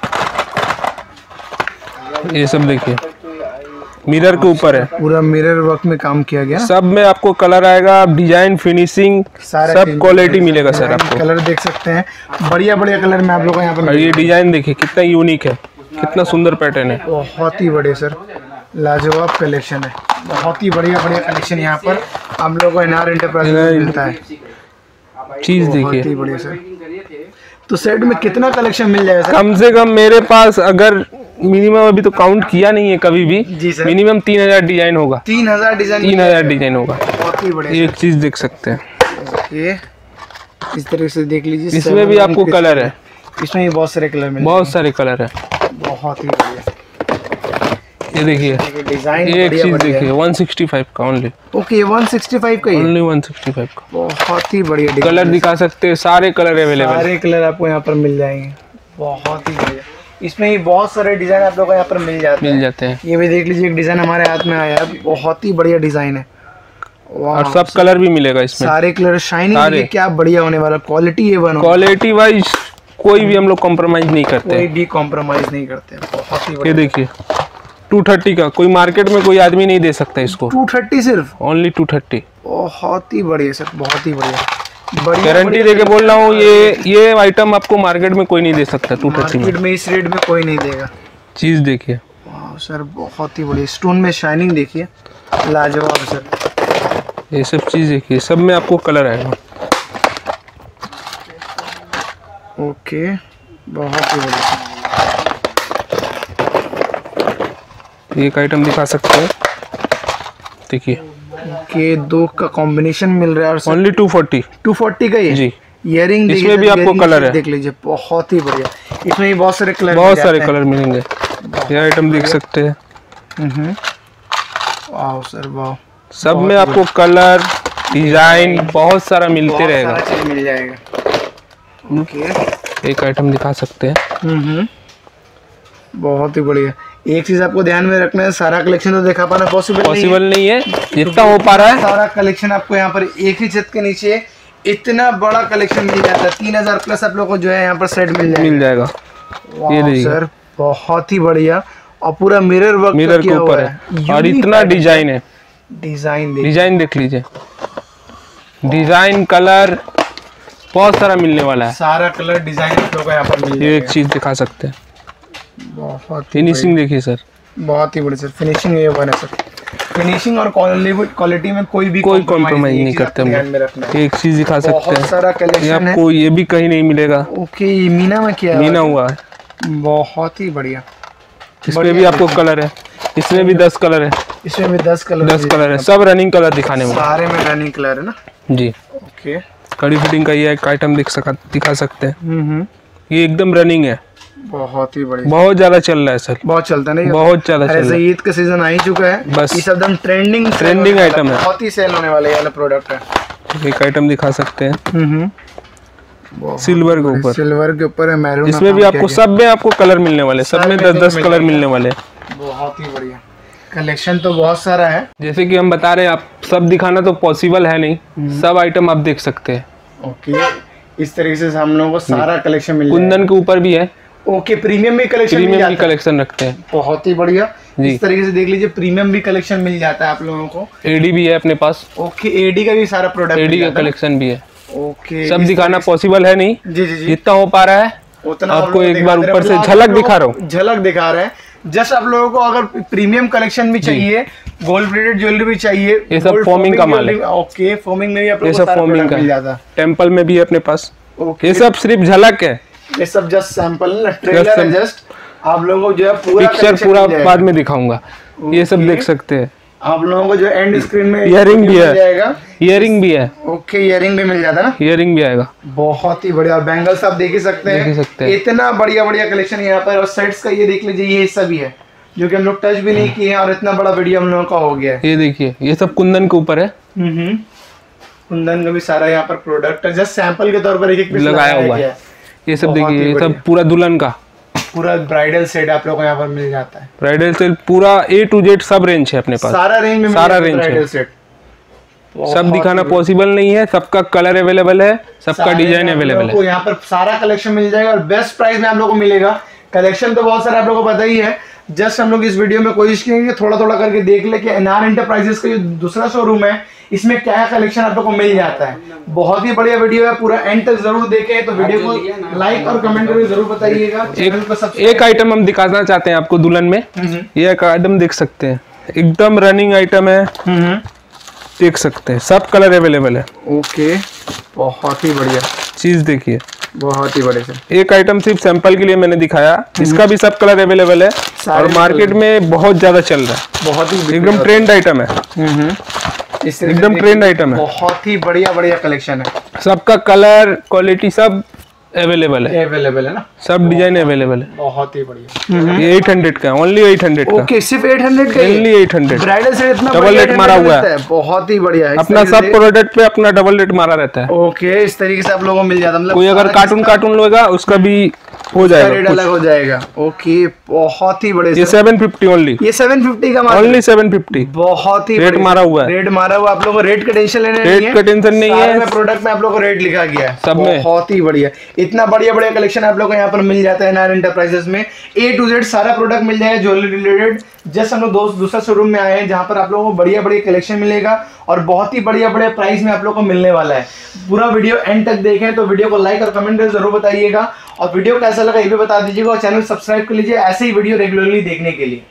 Speaker 3: ये सब देखिए मिरर के ऊपर है,
Speaker 1: पूरा मिरर वर्क में काम किया गया।
Speaker 3: सब में आपको कलर आएगा, डिजाइन, फिनिशिंग, सब क्वालिटी मिलेगा सर आपको।
Speaker 1: कलर देख सकते हैं, बढ़िया बढ़िया कलर में आप लोग को यहाँ पर।
Speaker 3: और ये डिजाइन देखिए कितना यूनिक है, कितना सुंदर पैटर्न है,
Speaker 1: बहुत ही बढ़िया सर, लाजवाब कलेक्शन है। बहुत ही बढ़िया बढ़िया कलेक्शन यहाँ पर हम लोग को एनआर एंटरप्राइज में मिलता है।
Speaker 3: चीज देखिए,
Speaker 1: बहुत ही बढ़िया सर। तो सेट में कितना कलेक्शन मिल जाएगा सर?
Speaker 3: कम से कम मेरे पास अगर मिनिमम, अभी तो काउंट किया नहीं है कभी भी,
Speaker 1: जी सर,
Speaker 3: मिनिमम तीन हजार डिजाइन होगा।
Speaker 1: तीन हजार डिजाइन
Speaker 3: तीन हजार डिजाइन होगा।
Speaker 1: बहुत ही बढ़िया।
Speaker 3: एक चीज देख सकते हैं,
Speaker 1: ये इस तरह से देख लीजिए,
Speaker 3: इसमें भी आपको कलर है,
Speaker 1: इसमें भी बहुत सारे कलर मिल
Speaker 3: बहुत सारे कलर है।
Speaker 1: बहुत ही बढ़िया।
Speaker 3: ये देखिए,
Speaker 1: डिजाइन
Speaker 3: ये एक चीज देखिए, एक सौ पैंसठ का ओनली,
Speaker 1: ओके, एक सौ पैंसठ का ही है।
Speaker 3: ओनली एक सौ पैंसठ का।
Speaker 1: बहुत ही बढ़िया
Speaker 3: कलर दिखा सकते हैं, सारे कलर अवेलेबल,
Speaker 1: सारे कलर आपको यहाँ पर मिल जाएंगे। बहुत ही बढ़िया। इसमें ही बहुत सारे डिजाइन आप लोगों को यहाँ पर मिल जाते
Speaker 3: मिल
Speaker 1: हैं।
Speaker 3: जाते हैं।
Speaker 1: ये भी देख लीजिए, एक डिजाइन हमारे हाथ में आया है, बहुत ही बढ़िया डिजाइन है।
Speaker 3: और सब कलर भी मिलेगा इसमें,
Speaker 1: सारे कलर शाइनिंग, क्या बढ़िया होने वाला। क्वालिटी ये बनो,
Speaker 3: क्वालिटी वाइज कोई भी हम लोग कॉम्प्रोमाइज नहीं करते,
Speaker 1: कोई भी कॉम्प्रोमाइज नहीं करते। बहुत ही
Speaker 3: ये
Speaker 1: बढ़िया।
Speaker 3: देखिए दो सौ तीस का, कोई मार्केट में कोई आदमी नहीं दे सकता इसको,
Speaker 1: दो सौ तीस सिर्फ,
Speaker 3: ओनली दो सौ तीस।
Speaker 1: बहुत ही बढ़िया सर, बहुत ही बढ़िया। बढ़िया
Speaker 3: गारंटी देके बोल रहा हूँ, ये ये आइटम आपको मार्केट में कोई नहीं दे सकता दो सौ तीस में।
Speaker 1: मार्केट में इस रेट में कोई नहीं देगा।
Speaker 3: चीज देखिए,
Speaker 1: वाह सर, बहुत ही बढ़िया। स्टोन में शाइनिंग देखिए, लाजवाब सर।
Speaker 3: ये सब चीज देखिए, सब में आपको कलर आएगा।
Speaker 1: ओके, बहुत ही बढ़िया।
Speaker 3: एक आइटम दिखा सकते हैं, देखिए
Speaker 1: के दो का कॉम्बिनेशन मिल रहा है।
Speaker 3: Only two forty,
Speaker 1: two forty का ही है
Speaker 3: जी।
Speaker 1: इयरिंग,
Speaker 3: इसमें भी आपको कलर है,
Speaker 1: देख लीजिए, बहुत ही बढ़िया। इसमें भी बहुत सारे कलर,
Speaker 3: बहुत सारे कलर मिलेंगे। ये आइटम देख सकते हैं,
Speaker 1: वाह सर, वाह।
Speaker 3: सब में आपको कलर, डिजाइन बहुत सारा मिलते रहेगा,
Speaker 1: मिल जाएगा। ओके,
Speaker 3: एक आइटम दिखा सकते हैं,
Speaker 1: हम्म, बहुत ही बढ़िया। एक चीज आपको ध्यान में रखना है, सारा कलेक्शन तो दिखा पाना पॉसिबल
Speaker 3: पॉसिबल नहीं है, जितना हो पा रहा है।
Speaker 1: सारा कलेक्शन आपको यहाँ पर एक ही छत के नीचे इतना बड़ा कलेक्शन मिल जाता है। तीन हजार प्लस आप लोग को जो है यहाँ पर सेट मिल जाएगा।
Speaker 3: मिल जाएगा।
Speaker 1: ये देखिए सर, बहुत ही बढ़िया। और पूरा मिरर वर्क
Speaker 3: मिरर के ऊपर है, और इतना डिजाइन है।
Speaker 1: डिजाइन
Speaker 3: डिजाइन देख लीजिए, डिजाइन, कलर बहुत सारा मिलने वाला है।
Speaker 1: सारा कलर डिजाइन आप लोग को यहाँ पर मिल जाएगा।
Speaker 3: ये एक चीज दिखा सकते हैं,
Speaker 1: बहुत
Speaker 3: फिनिशिंग देखिए सर,
Speaker 1: बहुत ही बड़ी सर फिनिशिंग ये बने सर। फिनिशिंग और क्वालिटी में कोई भी
Speaker 3: कोई कॉम्प्रोमाइज नहीं करते हम लोग। एक चीज दिखा सकते हैं,
Speaker 1: बहुत सारा कलेक्शन है,
Speaker 3: आपको ये भी कहीं नहीं मिलेगा।
Speaker 1: ओके, ये मीना में क्या
Speaker 3: मीना हुआ है,
Speaker 1: बहुत ही बढ़िया।
Speaker 3: इसमें भी आपको कलर है, इसमें भी दस कलर है,
Speaker 1: इसमें भी दस कलर
Speaker 3: दस कलर है, सब रनिंग कलर दिखाने में,
Speaker 1: सारे में रनिंग कलर है ना
Speaker 3: जी।
Speaker 1: ओके,
Speaker 3: कड़ी फिटिंग का ये एक आइटम दिख सका दिखा सकते हैं,
Speaker 1: हम्म,
Speaker 3: ये एकदम रनिंग है,
Speaker 1: बहुत ही बढ़िया,
Speaker 3: बहुत ज्यादा चल रहा है सर,
Speaker 1: बहुत चलता है, नहीं
Speaker 3: बहुत ज्यादा चल रहा है।
Speaker 1: ईद का सीजन आ ही चुका है,
Speaker 3: बस
Speaker 1: ये सब एकदम ट्रेंडिंग
Speaker 3: ट्रेंडिंग आइटम है,
Speaker 1: बहुत ही सेल होने वाले वाला प्रोडक्ट है।
Speaker 3: एक आइटम दिखा सकते हैं,
Speaker 1: हम्म,
Speaker 3: सिल्वर के ऊपर,
Speaker 1: सिल्वर के ऊपर है, मैरून,
Speaker 3: इसमें भी आपको सब में आपको कलर मिलने वाले, सब में दस दस कलर मिलने वाले,
Speaker 1: बहुत ही बढ़िया। कलेक्शन तो बहुत सारा है,
Speaker 3: जैसे कि हम बता रहे हैं, आप सब दिखाना तो पॉसिबल है नहीं, सब आइटम आप देख सकते हैं।
Speaker 1: ओके, इस तरीके से हम लोगों को सारा कलेक्शन मिल जाएगा।
Speaker 3: कुंदन के ऊपर भी है,
Speaker 1: ओके, प्रीमियम भी कलेक्शन मिल
Speaker 3: प्रीमियम
Speaker 1: जाता
Speaker 3: भी
Speaker 1: है,
Speaker 3: कलेक्शन रखते हैं,
Speaker 1: बहुत ही बढ़िया।
Speaker 3: जी।
Speaker 1: इस तरीके से देख लीजिए, प्रीमियम भी कलेक्शन मिल जाता है आप लोगों को।
Speaker 3: एडी भी है अपने पास,
Speaker 1: ओके, एडी का भी सारा प्रोडक्ट,
Speaker 3: एडी का कलेक्शन भी है।
Speaker 1: ओके,
Speaker 3: सब दिखाना पॉसिबल है नहीं,
Speaker 1: जी जी जी,
Speaker 3: जितना हो पा रहा है
Speaker 1: उतना
Speaker 3: आपको एक बार ऊपर से झलक दिखा रहा हूँ,
Speaker 1: झलक दिखा रहे हैं। जस्ट आप लोगों को अगर प्रीमियम कलेक्शन भी चाहिए, गोल्ड प्लेटेड ज्वेलरी भी चाहिए,
Speaker 3: ये सब फोमिंग का माल है।
Speaker 1: ओके, फोमिंग में भी आप
Speaker 3: ये
Speaker 1: लोगों को
Speaker 3: सब
Speaker 1: सारा
Speaker 3: फोमिंग
Speaker 1: प्रोडक्ट मिल जाता
Speaker 3: का, टेम्पल में भी है अपने पास।
Speaker 1: ओके,
Speaker 3: ये सब सिर्फ झलक है,
Speaker 1: ये सब जस्ट सैंपल ट्रेलर है, जस्ट आप लोगों को जो है पूरा
Speaker 3: पिक्चर पूरा बाद में दिखाऊंगा। ये सब देख सकते हैं,
Speaker 1: आप लोगों को जो एंड स्क्रीन में
Speaker 3: ईयरिंग भी है,
Speaker 1: जाएगा,
Speaker 3: ईयरिंग भी है,
Speaker 1: ओके, ईयरिंग भी मिल जाता है ना,
Speaker 3: ईयरिंग भी आएगा,
Speaker 1: बहुत ही बढ़िया। और बैंगल्स आप देख ही सकते हैं,
Speaker 3: देख ही सकते हैं।
Speaker 1: इतना बढ़िया बढ़िया कलेक्शन यहाँ पर। और सेट्स का ये देख लीजिए, ये हिस्सा भी है जो कि हम लोग टच भी नहीं किए हैं, और इतना बड़ा वीडियो हम लोगों का हो गया है।
Speaker 3: ये देखिए, ये सब कुंदन के ऊपर है,
Speaker 1: हम्म, कुंदन का भी सारा यहाँ पर प्रोडक्ट है, जस्ट सैंपल के तौर पर एक एक पीस
Speaker 3: लगाया हुआ है। ये सब
Speaker 1: बहुत ही
Speaker 3: देखिए, ये सब
Speaker 1: बढ़िया।
Speaker 3: पूरा दुल्हन का
Speaker 1: पूरा ब्राइडल सेट आप लोगों को यहाँ पर मिल जाता है।
Speaker 3: ब्राइडल सेट पूरा ए टू जेड सब रेंज है अपने पास,
Speaker 1: सारा रेंज में
Speaker 3: सारा रेंज है।
Speaker 1: ब्राइडल सेट
Speaker 3: सब दिखाना पॉसिबल नहीं है, सबका कलर अवेलेबल है, सबका डिजाइन अवेलेबल है।
Speaker 1: यहाँ पर सारा कलेक्शन मिल जाएगा और बेस्ट प्राइस में आप लोगों को मिलेगा। कलेक्शन तो बहुत सारा आप लोगों को पता ही है, जस्ट हम लोग इस वीडियो में कोशिश करेंगे थोड़ा थोड़ा करके देख ले कि एनआर एंटरप्राइजेस का जो दूसरा शोरूम है इसमें क्या कलेक्शन आप लोग को मिल जाता है। बहुत ही बढ़िया वीडियो है, पूरा एंड तक जरूर देखें। तो वीडियो को लाइक और कमेंट करके जरूर बताइएगा।
Speaker 3: एक, एक आइटम हम दिखाना चाहते हैं आपको दुल्हन में, ये एक आइटम देख सकते हैं, एकदम रनिंग आइटम है, देख सकते हैं, सब कलर अवेलेबल है।
Speaker 1: ओके, बहुत ही बढ़िया
Speaker 3: चीज देखिए,
Speaker 1: बहुत ही बढ़िया से।
Speaker 3: एक आइटम सिर्फ सैंपल के लिए मैंने दिखाया, इसका भी सब कलर अवेलेबल है और मार्केट में बहुत ज्यादा चल रहा है,
Speaker 1: बहुत ही
Speaker 3: एकदम ट्रेंड आइटम है, एकदम ट्रेंड आइटम है।
Speaker 1: बहुत ही बढ़िया बढ़िया कलेक्शन है,
Speaker 3: सबका कलर क्वालिटी सब अवेलेबल है,
Speaker 1: अवेलेबल है ना,
Speaker 3: सब डिजाइन अवेलेबल है।
Speaker 1: बहुत ही बढ़िया।
Speaker 3: ये आठ सौ का, ओनली आठ सौ का,
Speaker 1: ओके, सिर्फ आठ सौ का,
Speaker 3: ओनली आठ सौ।
Speaker 1: ब्राइडल सेट इतना
Speaker 3: डबल रेट मारा हुआ है,
Speaker 1: बहुत ही बढ़िया है।
Speaker 3: अपना सब प्रोडक्ट पे अपना डबल रेट मारा रहता है।
Speaker 1: ओके, इस तरीके से आप लोगों को मिल जाता है, मतलब
Speaker 3: कोई अगर कार्टून कार्टून लेगा उसका भी हो
Speaker 1: रेट
Speaker 3: जाएगा,
Speaker 1: अलग हो जाएगा। ओके, बहुत ही बड़े,
Speaker 3: ये सात सौ पचास ओनली,
Speaker 1: ये सात सौ पचास का मात्र,
Speaker 3: ओनली सात सौ पचास।
Speaker 1: बहुत ही
Speaker 3: रेट
Speaker 1: बढ़िया।
Speaker 3: मारा हुआ है,
Speaker 1: रेट मारा हुआ, आप लोगों को रेट का टेंशन लेने
Speaker 3: रेट
Speaker 1: नहीं है,
Speaker 3: का टेंशन नहीं
Speaker 1: सारे
Speaker 3: है,
Speaker 1: में प्रोडक्ट में आप लोगों को रेट लिखा गया है,
Speaker 3: सब में।
Speaker 1: बहुत ही बढ़िया। इतना बढ़िया बढ़िया कलेक्शन आप लोगों को यहाँ पर मिल जाता है एनआर एंटरप्राइजेस में। ए टू जेड सारा प्रोडक्ट मिल जाएगा ज्वेलरी रिलेटेड। जस्ट हम लोग दोस्त दूसरा शोरूम में आए हैं जहाँ पर आप लोगों को बढ़िया बढ़िया कलेक्शन मिलेगा और बहुत ही बढ़िया बढ़िया प्राइस में आप लोगों को मिलने वाला है। पूरा वीडियो एंड तक देखें, तो वीडियो को लाइक और कमेंट करके जरूर बताइएगा और वीडियो कैसा लगा ये भी बता दीजिएगा और चैनल सब्सक्राइब कर लीजिए ऐसे ही वीडियो रेगुलरली देखने के लिए।